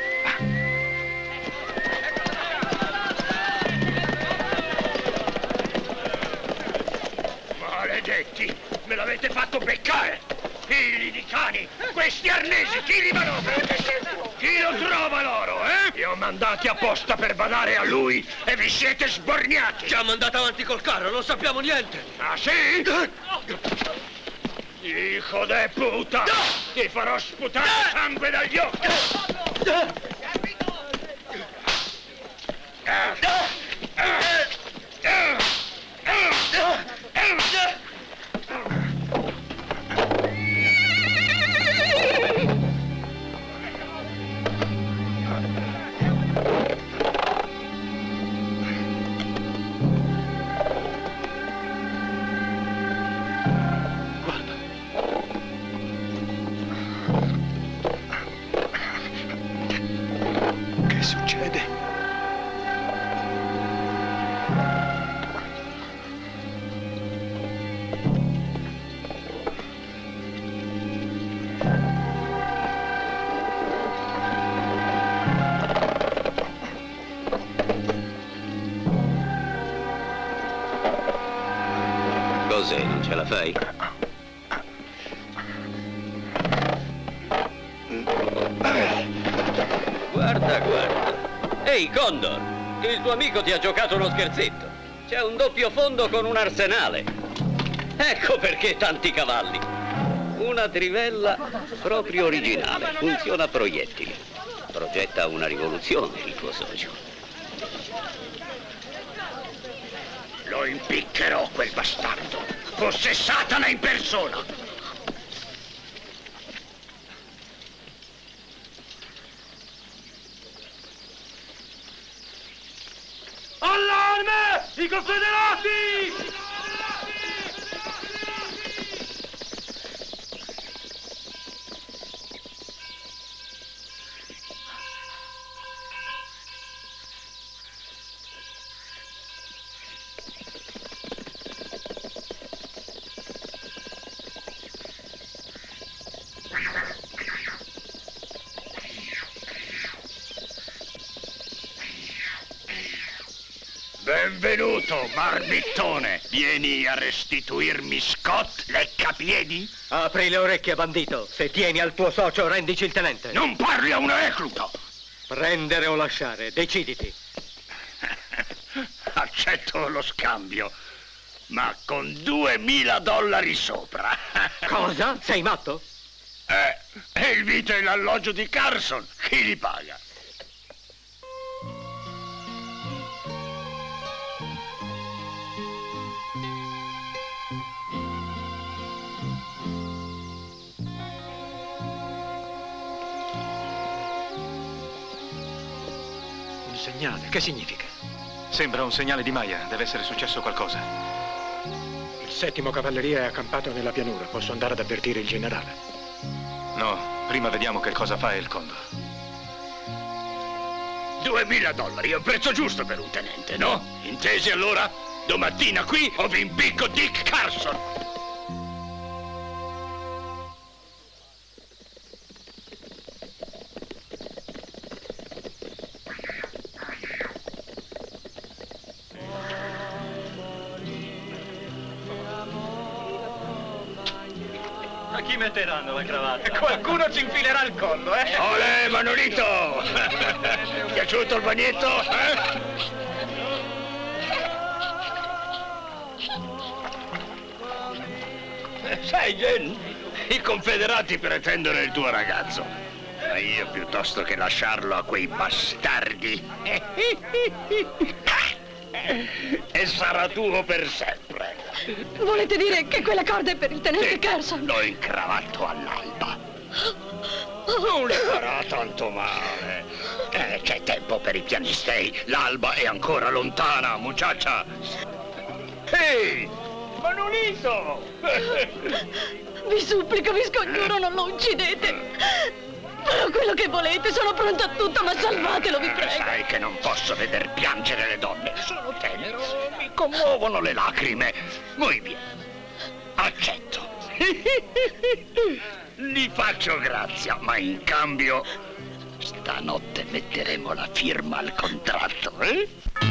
F: Maledetti! Me l'avete fatto beccare! Figli di cani! Questi arnesi chi li manovra? Chi lo trova l'oro, eh? Li ho mandati apposta per badare a lui e vi siete sborniati!
O: Ci ha mandato avanti col carro, non sappiamo niente!
F: Ah, sì? Hijo de puta! Ti farò sputare sangue dagli occhi!
H: Che succede?
D: Cos'è? Non ce la fai? Guarda, guarda. Ehi, Condor, il tuo amico ti ha giocato uno scherzetto. C'è un doppio fondo con un arsenale. Ecco perché tanti cavalli. Una trivella proprio originale. Funziona a proiettili. Progetta una rivoluzione, il tuo socio.
F: Lo impiccherò, quel bastardo! Fosse Satana in persona!
B: Allarme! I confederati!
F: Benvenuto, marmittone. Vieni a restituirmi Scott, leccapiedi?
O: Apri le orecchie, bandito. Se tieni al tuo socio, rendici il tenente.
F: Non parli a un recluto!
O: Prendere o lasciare, deciditi.
F: Accetto lo scambio, ma con $2000 sopra.
O: Cosa? Sei matto?
F: È il vitto e l'alloggio di Carson. Chi li paga?
C: Un segnale, che significa?
A: Sembra un segnale di Maya, deve essere successo qualcosa.
C: Il 7° cavalleria è accampato nella pianura, posso andare ad avvertire il generale.
A: No, prima vediamo che cosa fa il Condor.
F: $2000 è un prezzo giusto per un tenente, no? Intesi allora? Domattina qui o vi impicco Dick Carson!
B: A chi metteranno la cravatta? Qualcuno ci infilerà il collo, eh?
F: Olè, Manolito! Piaciuto il bagnetto? Sai, Jen, i confederati pretendono il tuo ragazzo. Ma io piuttosto che lasciarlo a quei bastardi. E sarà tuo per sempre.
L: Volete dire che quella corda è per il tenente Carson?
F: L'ho incravato all'alba. Non le farà tanto male. C'è tempo per i pianistei. L'alba è ancora lontana, muchacha. Ehi, Manolito!
L: Vi supplico, vi scongiuro, non lo uccidete. Farò quello che volete, sono pronta a tutto, ma salvatelo, vi prego.
F: Sai che non posso veder piangere le donne. Sono tenero, mi commuovono le lacrime. Muy bien. Accetto. Gli faccio grazia, ma in cambio stanotte metteremo la firma al contratto, eh?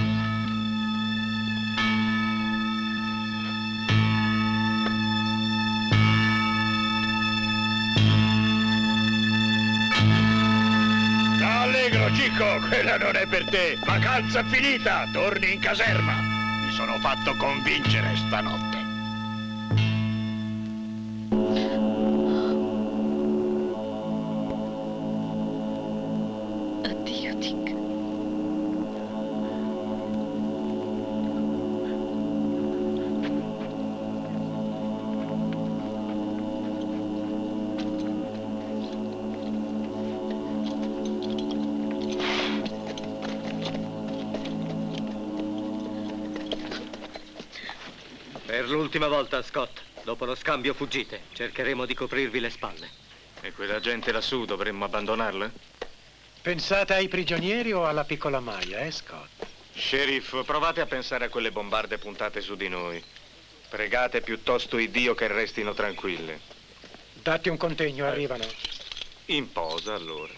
F: Allegro, Cicco, quella non è per te. Vacanza finita, torni in caserma. Mi sono fatto convincere stanotte.
L: Addio, Dick.
O: Per l'ultima volta, Scott. Dopo lo scambio fuggite. Cercheremo di coprirvi le spalle.
A: E quella gente lassù dovremmo abbandonarla?
C: Pensate ai prigionieri o alla piccola Maya, Scott?
A: Sheriff, provate a pensare a quelle bombarde puntate su di noi. Pregate piuttosto il Dio che restino tranquille.
C: Datti un contegno, arrivano.
A: In posa, allora.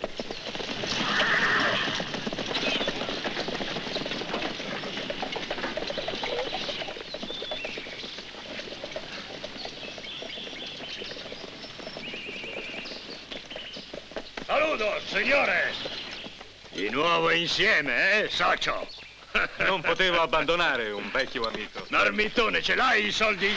F: Saluto, signore! Di nuovo insieme, socio?
A: Non potevo abbandonare un vecchio amico.
F: Marmittone, ce l'hai i soldi?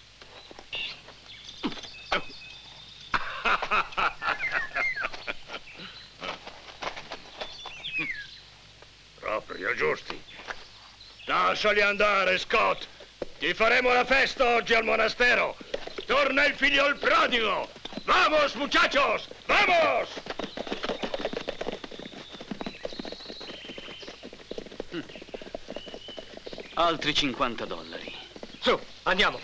F: Proprio giusti. Lasciali andare, Scott. Ti faremo la festa oggi al monastero. Torna il figliol prodigo. Vamos, muchachos, vamos!
H: Altri $50.
O: Su, andiamo.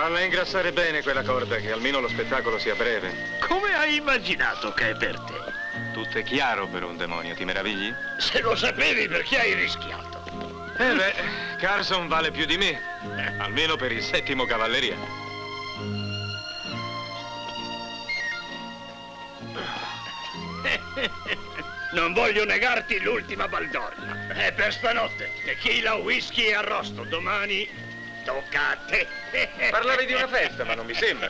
A: Falla ingrassare bene quella corda, che almeno lo spettacolo sia breve.
F: Come hai immaginato che è per te?
A: Tutto è chiaro per un demonio, ti meravigli?
F: Se lo sapevi, perché hai rischiato?
A: Beh, Carson vale più di me, almeno per il 7° cavalleria.
F: Non voglio negarti l'ultima baldoria. È per stanotte. Tequila, whisky e arrosto. Domani tocca a te.
A: Parlavi di una festa, ma non mi sembra.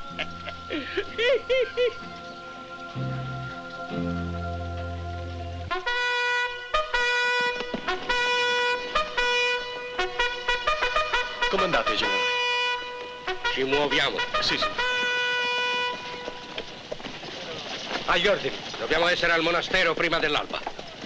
K: Come andate, generale?
P: Ci muoviamo.
K: Sì, sì.
P: Agli ordini. Dobbiamo essere al monastero prima dell'alba.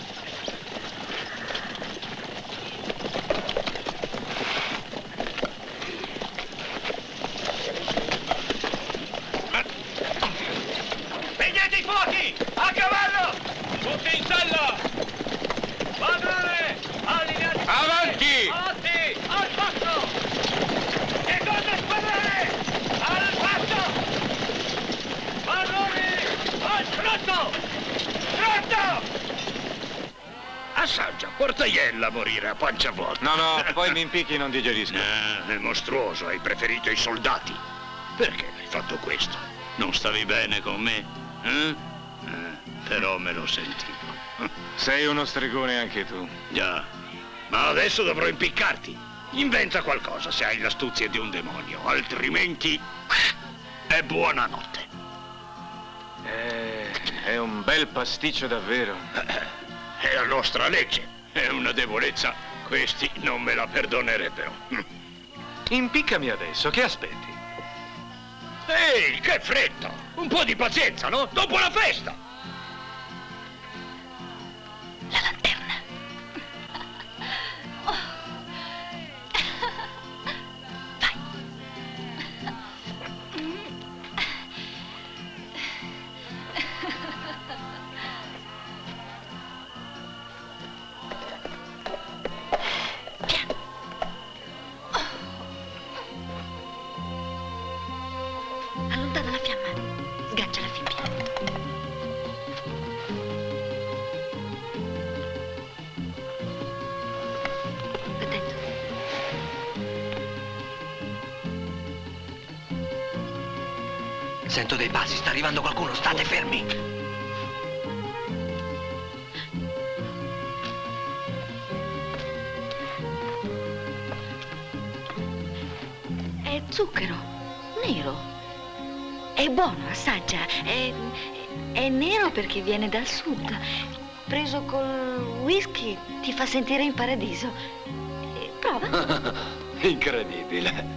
B: Spegnete i fuochi! A cavallo! Tutti in sella! Padrone! Allineati!
P: Avanti!
B: Avanti! Al passo! Seconda squadrone! Al passo! Padrone! Al pronto! Pronto!
F: Assaggia, portaiella a morire a pancia vuota.
A: No, poi mi impicchi e non digerisco.
F: È mostruoso, hai preferito i soldati. Perché hai fatto questo? Non stavi bene con me? Però me lo sentivo.
A: Sei uno stregone anche tu.
F: Già, ma adesso dovrò impiccarti. Inventa qualcosa se hai l'astuzia di un demonio, altrimenti è buonanotte.
A: È un bel pasticcio davvero.
F: È la nostra legge. È una debolezza. Questi non me la perdonerebbero.
A: Impiccami adesso, che aspetti?
F: Ehi, che fretta! Un po' di pazienza, no? Dopo la festa!
L: La lanterna. Allontana la fiamma. Sgancia la fibbia. Attento.
N: Sento dei passi, sta arrivando qualcuno, state fermi.
L: È zucchero. Nero. È buono, assaggia. È nero perché viene dal sud. Preso col whisky ti fa sentire in paradiso. Prova.
N: Incredibile.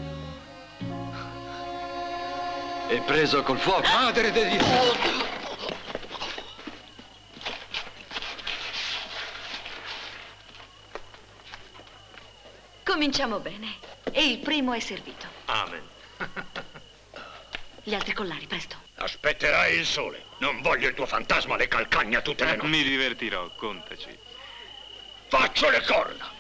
N: E preso col fuoco. Madre di Dio!
L: Cominciamo bene. E il primo è servito.
F: Amen.
L: Gli altri collari, presto.
F: Aspetterai il sole. Non voglio il tuo fantasma alle calcagna tutte le notti.
A: Mi divertirò, contaci.
F: Faccio le corna.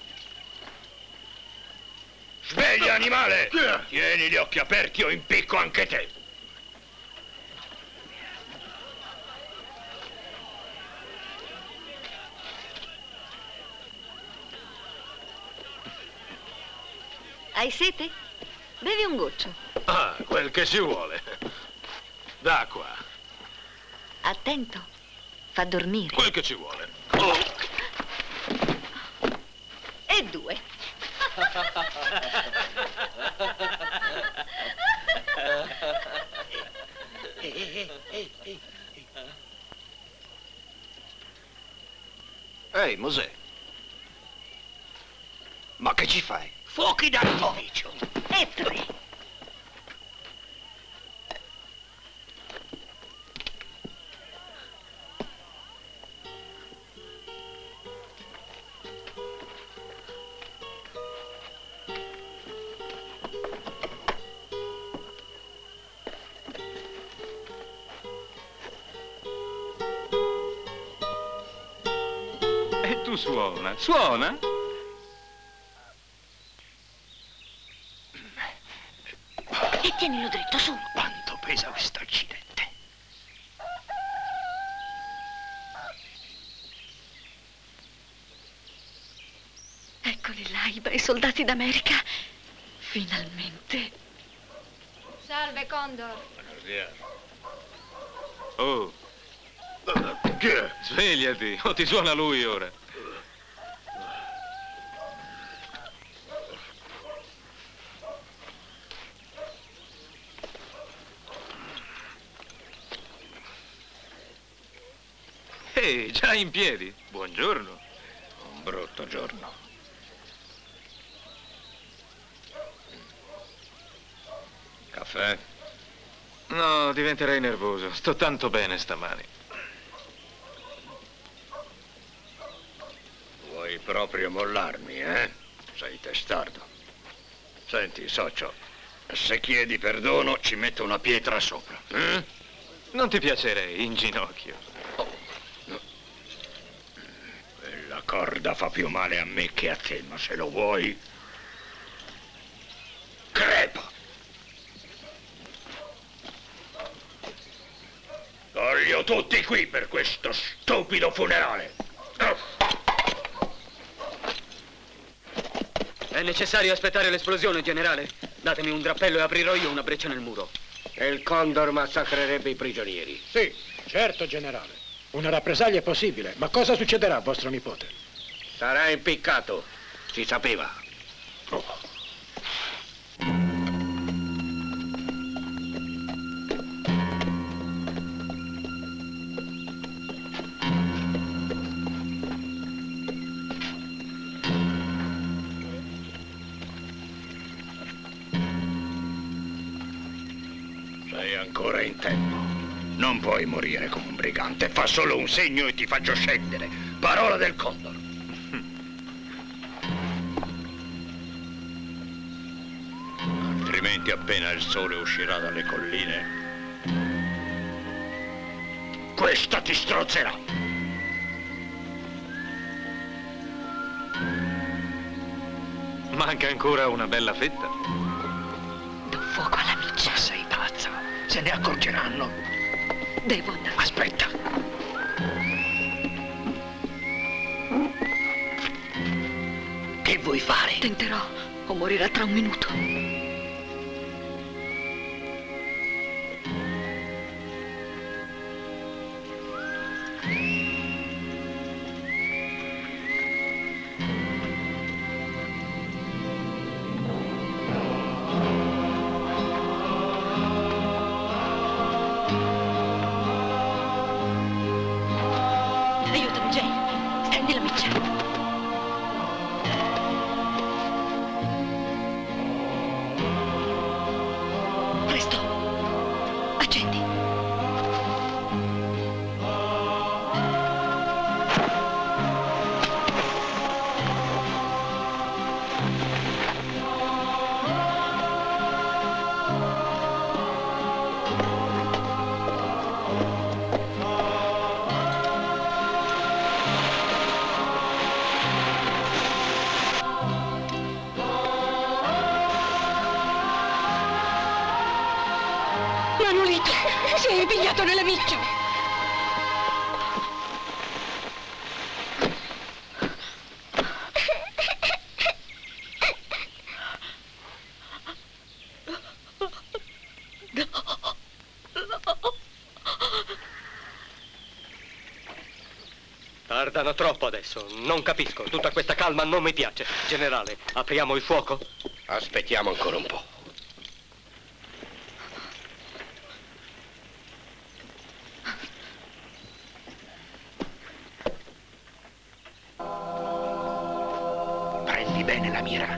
F: Sveglia, animale! Tieni gli occhi aperti o impicco anche te.
L: Hai sete? Bevi un goccio.
K: Ah, quel che si vuole. D'acqua.
L: Attento. Fa dormire.
K: Quel che ci vuole.
L: E 2.
N: Ehi, Mosè. Ma che ci fai?
F: Fuochi d'artificio.
L: E 3.
A: E tu suona, suona?
L: E
Q: tienilo dritto, su.
N: Quanto pesa questo accidente?
L: Eccoli là, i bei soldati d'America. Finalmente.
Q: Salve, Condor.
A: Oh. Svegliati, o ti suona lui ora. Ehi, già in piedi. Buongiorno.
F: Un brutto giorno. Caffè?
A: No, diventerei nervoso. Sto tanto bene stamani.
F: Vuoi proprio mollarmi, eh? Sei testardo. Senti, socio, se chiedi perdono ci metto una pietra sopra.
A: Non ti piacerei in ginocchio.
F: Quella corda fa più male a me che a te, ma se lo vuoi... crepa! Voglio tutti qui per questo stupido funerale.
H: È necessario aspettare l'esplosione, generale. Datemi un drappello e aprirò io una breccia nel muro.
P: E il Condor massacrerebbe i prigionieri.
C: Sì, certo, generale. Una rappresaglia è possibile, ma cosa succederà a vostro nipote?
P: Sarà impiccato. Si sapeva.
C: Oh.
F: Sei ancora in tempo. Non puoi morire come un brigante. Fa solo un segno e ti faccio scendere. Parola del Condor. Altrimenti appena il sole uscirà dalle colline, questa ti strozzerà.
A: Manca ancora una bella fetta.
L: Do fuoco alla miccia.
N: Ma sei pazza. Se ne accorgeranno.
L: Devo andare.
N: Aspetta. Che vuoi fare?
L: Tenterò o morirà tra un minuto. Aiutami, Jane. Stendi la miccia. Presto. Accendi. Manolito, sei ripigliato nelle micce.
O: Tardano troppo adesso. Non capisco. Tutta questa calma non mi piace. Generale, apriamo il fuoco?
P: Aspettiamo ancora un po'.
N: Prendi bene la mira.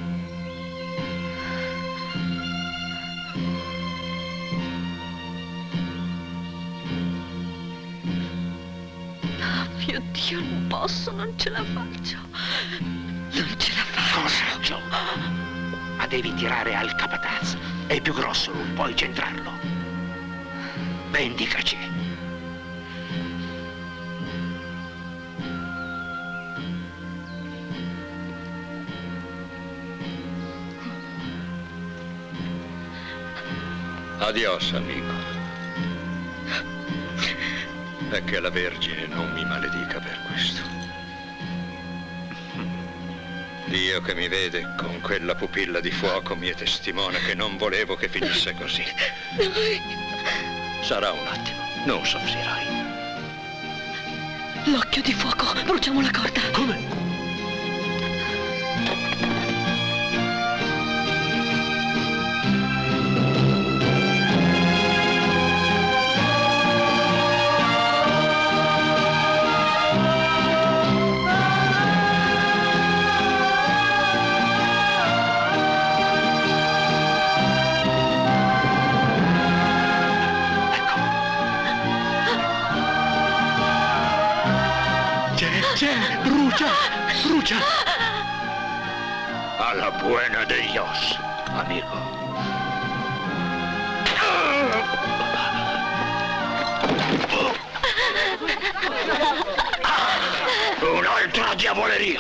L: Oh mio Dio, non posso, non ce la faccio. Non ce la faccio.
N: Cosa, Joe? Ma devi tirare al capataz. È più grosso lui, puoi centrarlo. Vendicaci.
J: Adios, amico. E che la Vergine non mi maledica per questo. Dio che mi vede con quella pupilla di fuoco mi è testimone che non volevo che finisse così. Sarà un attimo, non soffrirai.
L: L'occhio di fuoco, bruciamo la corda.
N: Come? Brucia!
F: Alla buena de Dios, amico. Un'altra diavoleria!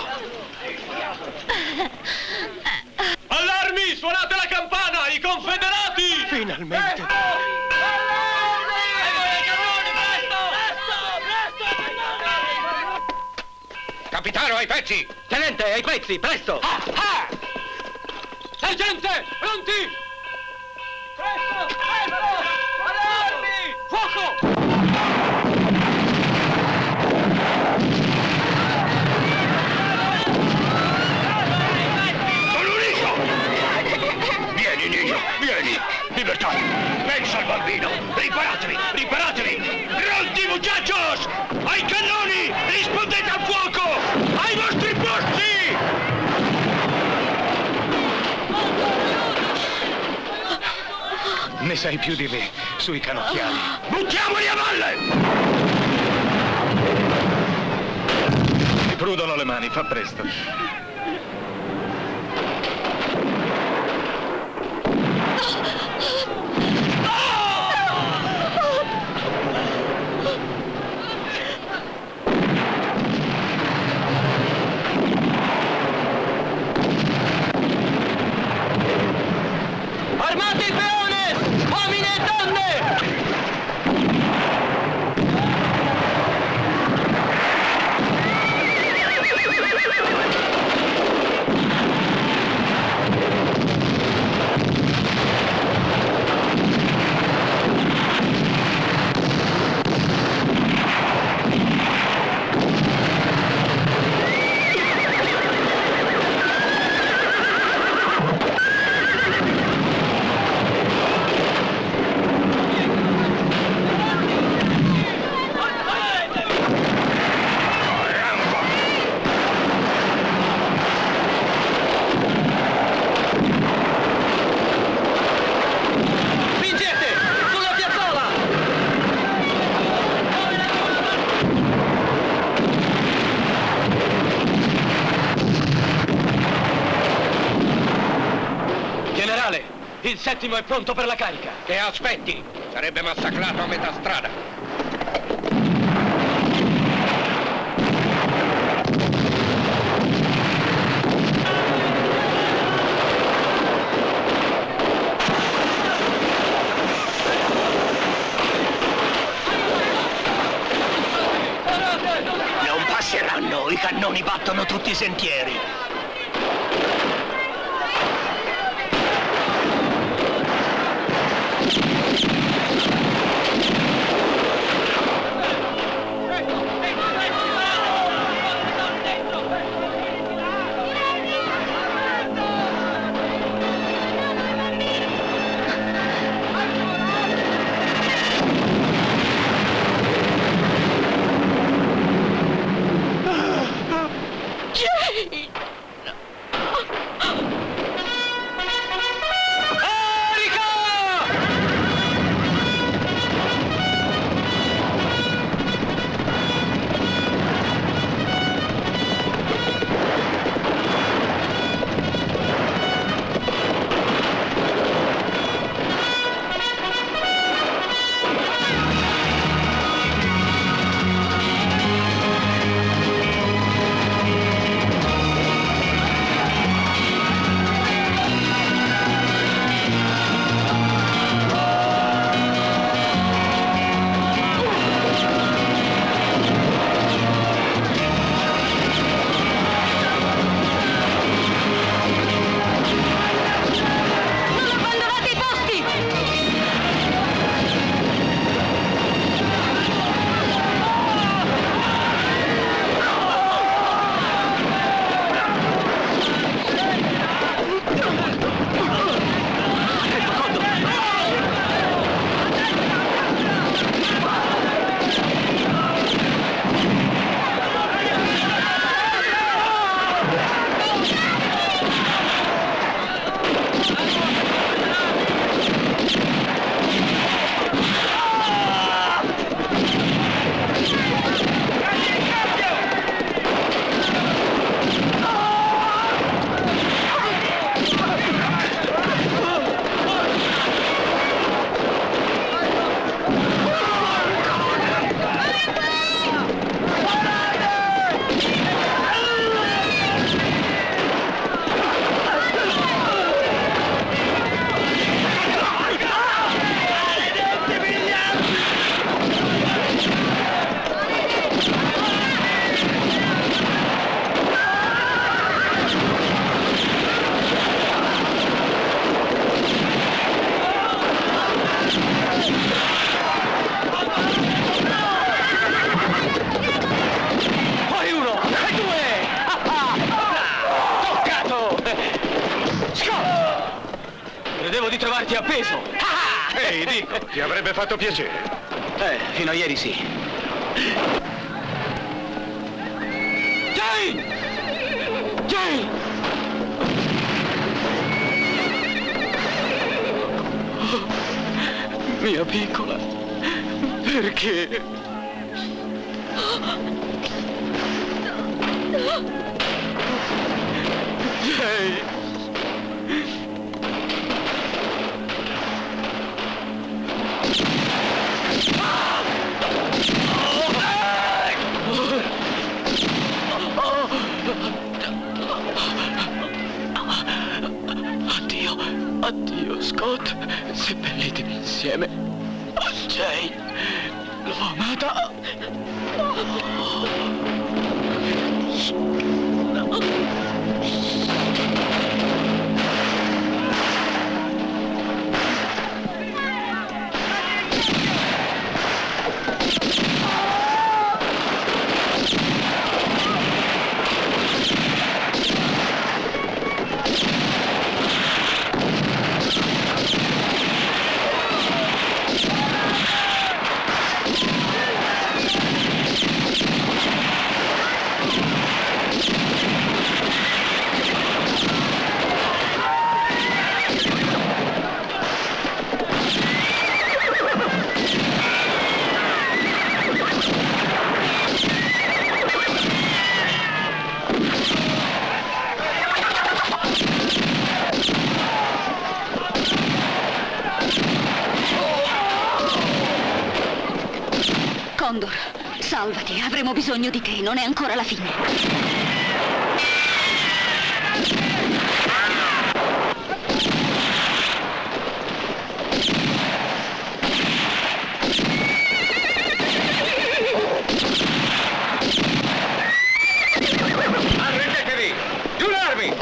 G: Allarmi! Suonate la campana! I confederati!
N: Finalmente!
P: Capitano, ai pezzi!
O: Tenente, ai pezzi, presto!
G: Sergente, pronti?
B: Presto! Allarmi!
G: Fuoco!
F: Vieni, Nino, vieni! Libertà! Pensa al bambino! Riparatevi! Riparatevi! Pronti, muchachos! Ai cannoni! Rispondete al fuoco! Ai vostri posti!
C: Ne sai più di me sui cannocchiali.
F: Buttiamoli a valle!
A: Mi prudono le mani, fa presto.
B: Armate i peones! Uomini e donne!
O: Il settimo è pronto per la carica.
P: Che aspetti? Sarebbe massacrato a metà strada.
F: Non passeranno, i cannoni battono tutti i sentieri.
H: preso!
C: Ehi, dico, ti avrebbe fatto piacere?
H: Fino a ieri sì. Jane! Jane! Oh, mia piccola, perché? Jane! Addio, addio, Scott. Seppellitemi insieme. Jane, l'ho amata.
L: Condor, salvati, avremo bisogno di te, non è ancora la fine.
J: Arrendetevi! Giù le armi!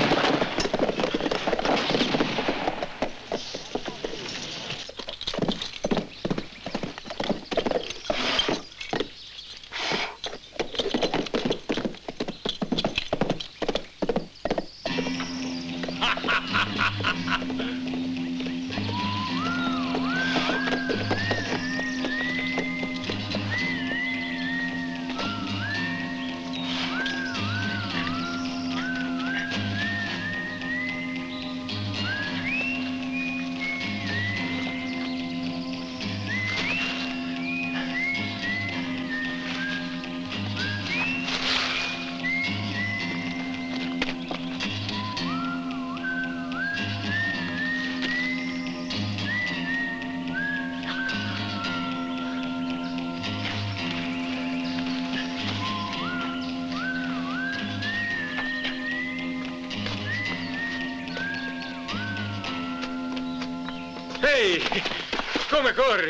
C: Ehi, come corri?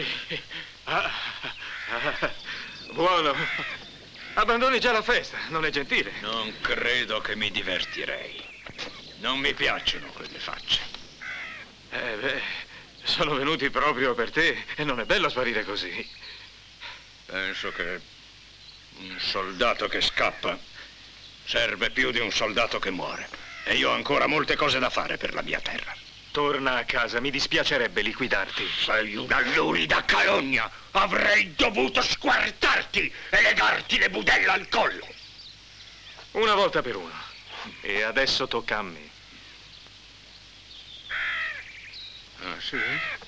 C: Buono. Abbandoni già la festa, non è gentile.
F: Non credo che mi divertirei. Non mi piacciono quelle facce.
C: Sono venuti proprio per te e non è bello sparire così.
F: Penso che un soldato che scappa serve più di un soldato che muore. E io ho ancora molte cose da fare per la mia terra.
C: Torna a casa, mi dispiacerebbe liquidarti.
F: Sei una lurida calogna! Avrei dovuto squartarti e legarti le budella al collo!
C: Una volta per uno. E adesso tocca a me.
F: Ah, sì?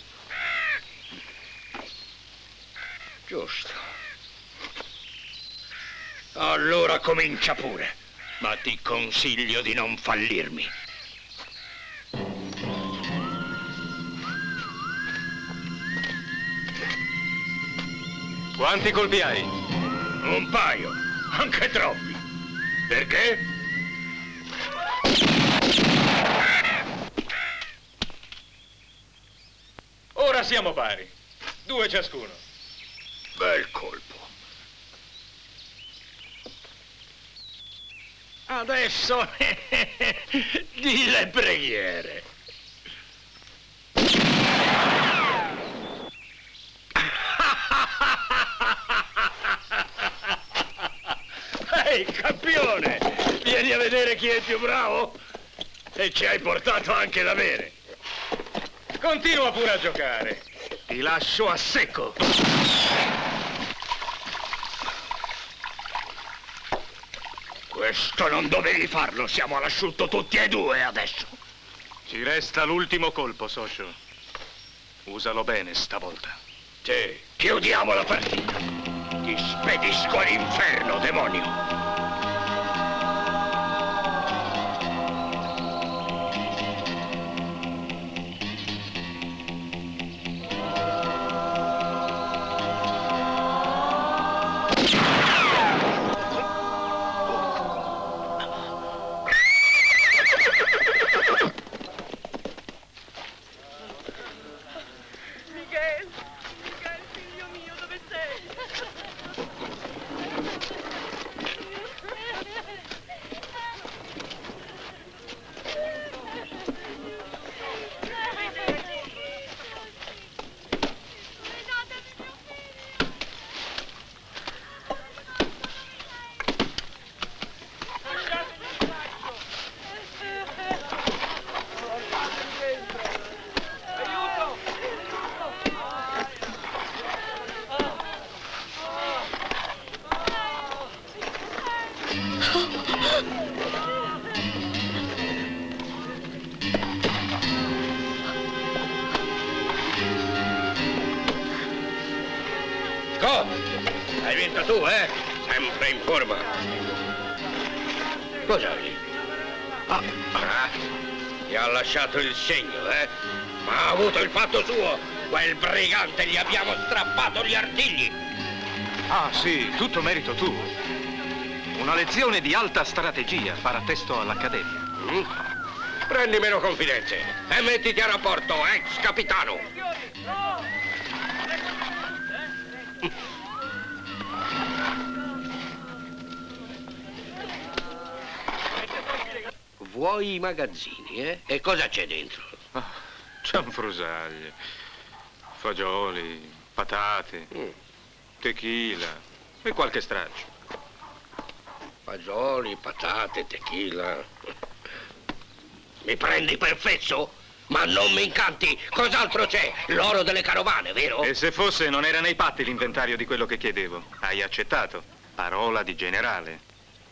F: Giusto. Allora comincia pure, ma ti consiglio di non fallirmi.
C: Quanti colpi hai?
F: Un paio, anche troppi. Perché?
C: Ora siamo pari. 2 ciascuno.
F: Bel colpo. Adesso di le preghiere. Ehi, campione! Vieni a vedere chi è il più bravo? E ci hai portato anche da bere.
G: Continua pure a giocare.
F: Ti lascio a secco. Questo non dovevi farlo, siamo all'asciutto tutti e due adesso.
A: Ci resta l'ultimo colpo, socio. Usalo bene stavolta.
F: Sì, chiudiamo la partita. Ti spedisco all'inferno, demonio.
P: Hai vinto tu, eh? Sempre in forma. Cos'hai? Ti ha lasciato il segno, eh? Ma ha avuto il fatto suo. Quel brigante gli abbiamo strappato gli artigli.
A: Ah, sì, tutto merito tuo. Una lezione di alta strategia farà testo all'Accademia.
P: Prendi meno confidenze e mettiti a rapporto, ex capitano. Vuoi i magazzini, eh? E cosa c'è dentro?
A: Cianfrusaglie, fagioli, patate, tequila e qualche straccio.
P: Fagioli, patate, tequila. Mi prendi per fesso? Ma non mi incanti! Cos'altro c'è? L'oro delle carovane, vero?
A: E se fosse, non era nei patti l'inventario di quello che chiedevo. Hai accettato. Parola di generale.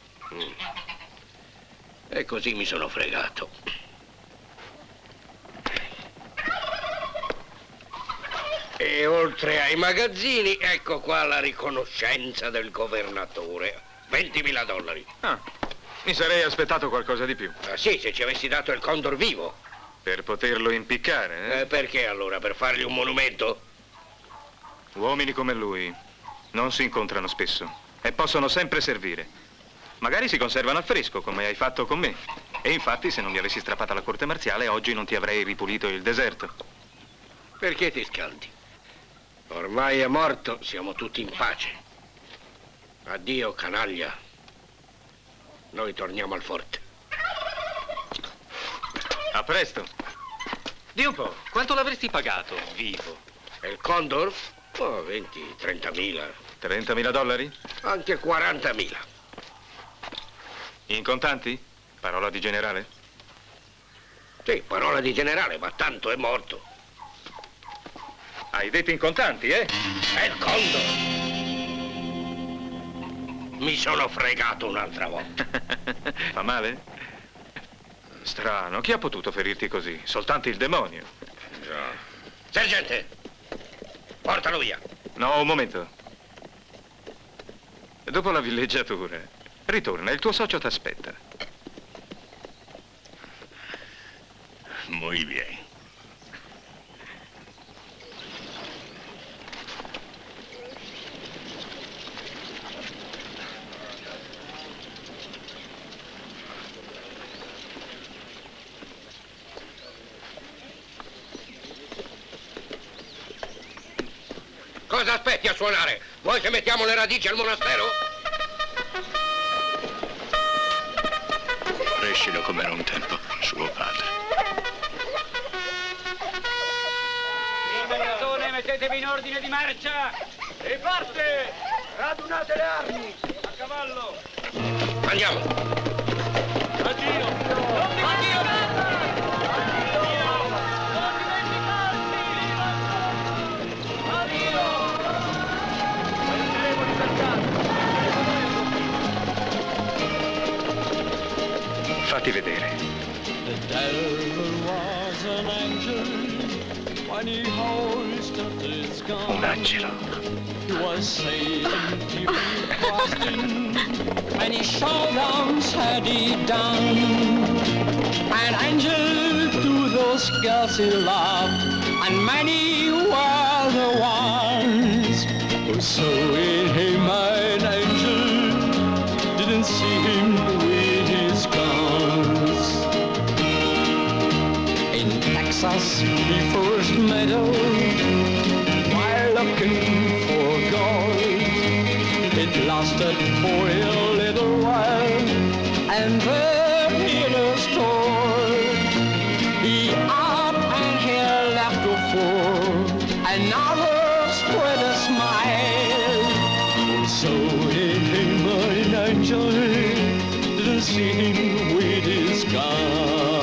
P: E così mi sono fregato. E oltre ai magazzini, ecco qua la riconoscenza del governatore. $20.000.
A: Ah, mi sarei aspettato qualcosa di più.
P: Ah sì, se ci avessi dato il Condor vivo.
A: Per poterlo impiccare, eh?
P: Perché allora? Per fargli un monumento?
A: Uomini come lui non si incontrano spesso e possono sempre servire. Magari si conservano al fresco, come hai fatto con me. E infatti, se non mi avessi strappata la corte marziale, oggi non ti avrei ripulito il deserto.
P: Perché ti scaldi? Ormai è morto, siamo tutti in pace. Addio, canaglia. Noi torniamo al forte.
A: A presto.
G: Di un po', quanto l'avresti pagato, vivo?
P: E il Condor? Oh, 20, 30.000.
A: $30.000?
P: Anche 40.000.
A: In contanti? Parola di generale?
P: Sì, parola di generale, ma tanto è morto.
A: Hai detto in contanti, eh?
P: È il Condor. Mi sono fregato un'altra volta.
A: Fa male? Strano, chi ha potuto ferirti così? Soltanto il demonio.
P: Già. Sergente, portalo via.
A: No, un momento. Dopo la villeggiatura, ritorna, il tuo socio t'aspetta.
F: Muy bien.
P: Cosa aspetti a suonare? Vuoi che mettiamo le radici al monastero?
F: Crescilo come era un tempo, suo padre.
B: Imperatore, mettetevi in ordine di marcia! E parte! Radunate le armi! A cavallo!
P: Andiamo!
B: A giro! Non dimenticate!
C: Fatti vedere.
R: The devil was an angel when he hoisted his gun.
C: Un angelo.
R: He was Satan, he crossed in, many showdowns had he done. An angel to those girls he loved, and many were the ones who saw in him an angel, didn't see him with his guns. In Texas he first met her while looking for gold. It lasted for a little while, and then in a store he up and he left her for another spread a smile. So he came an angel, didn't see him with his gun.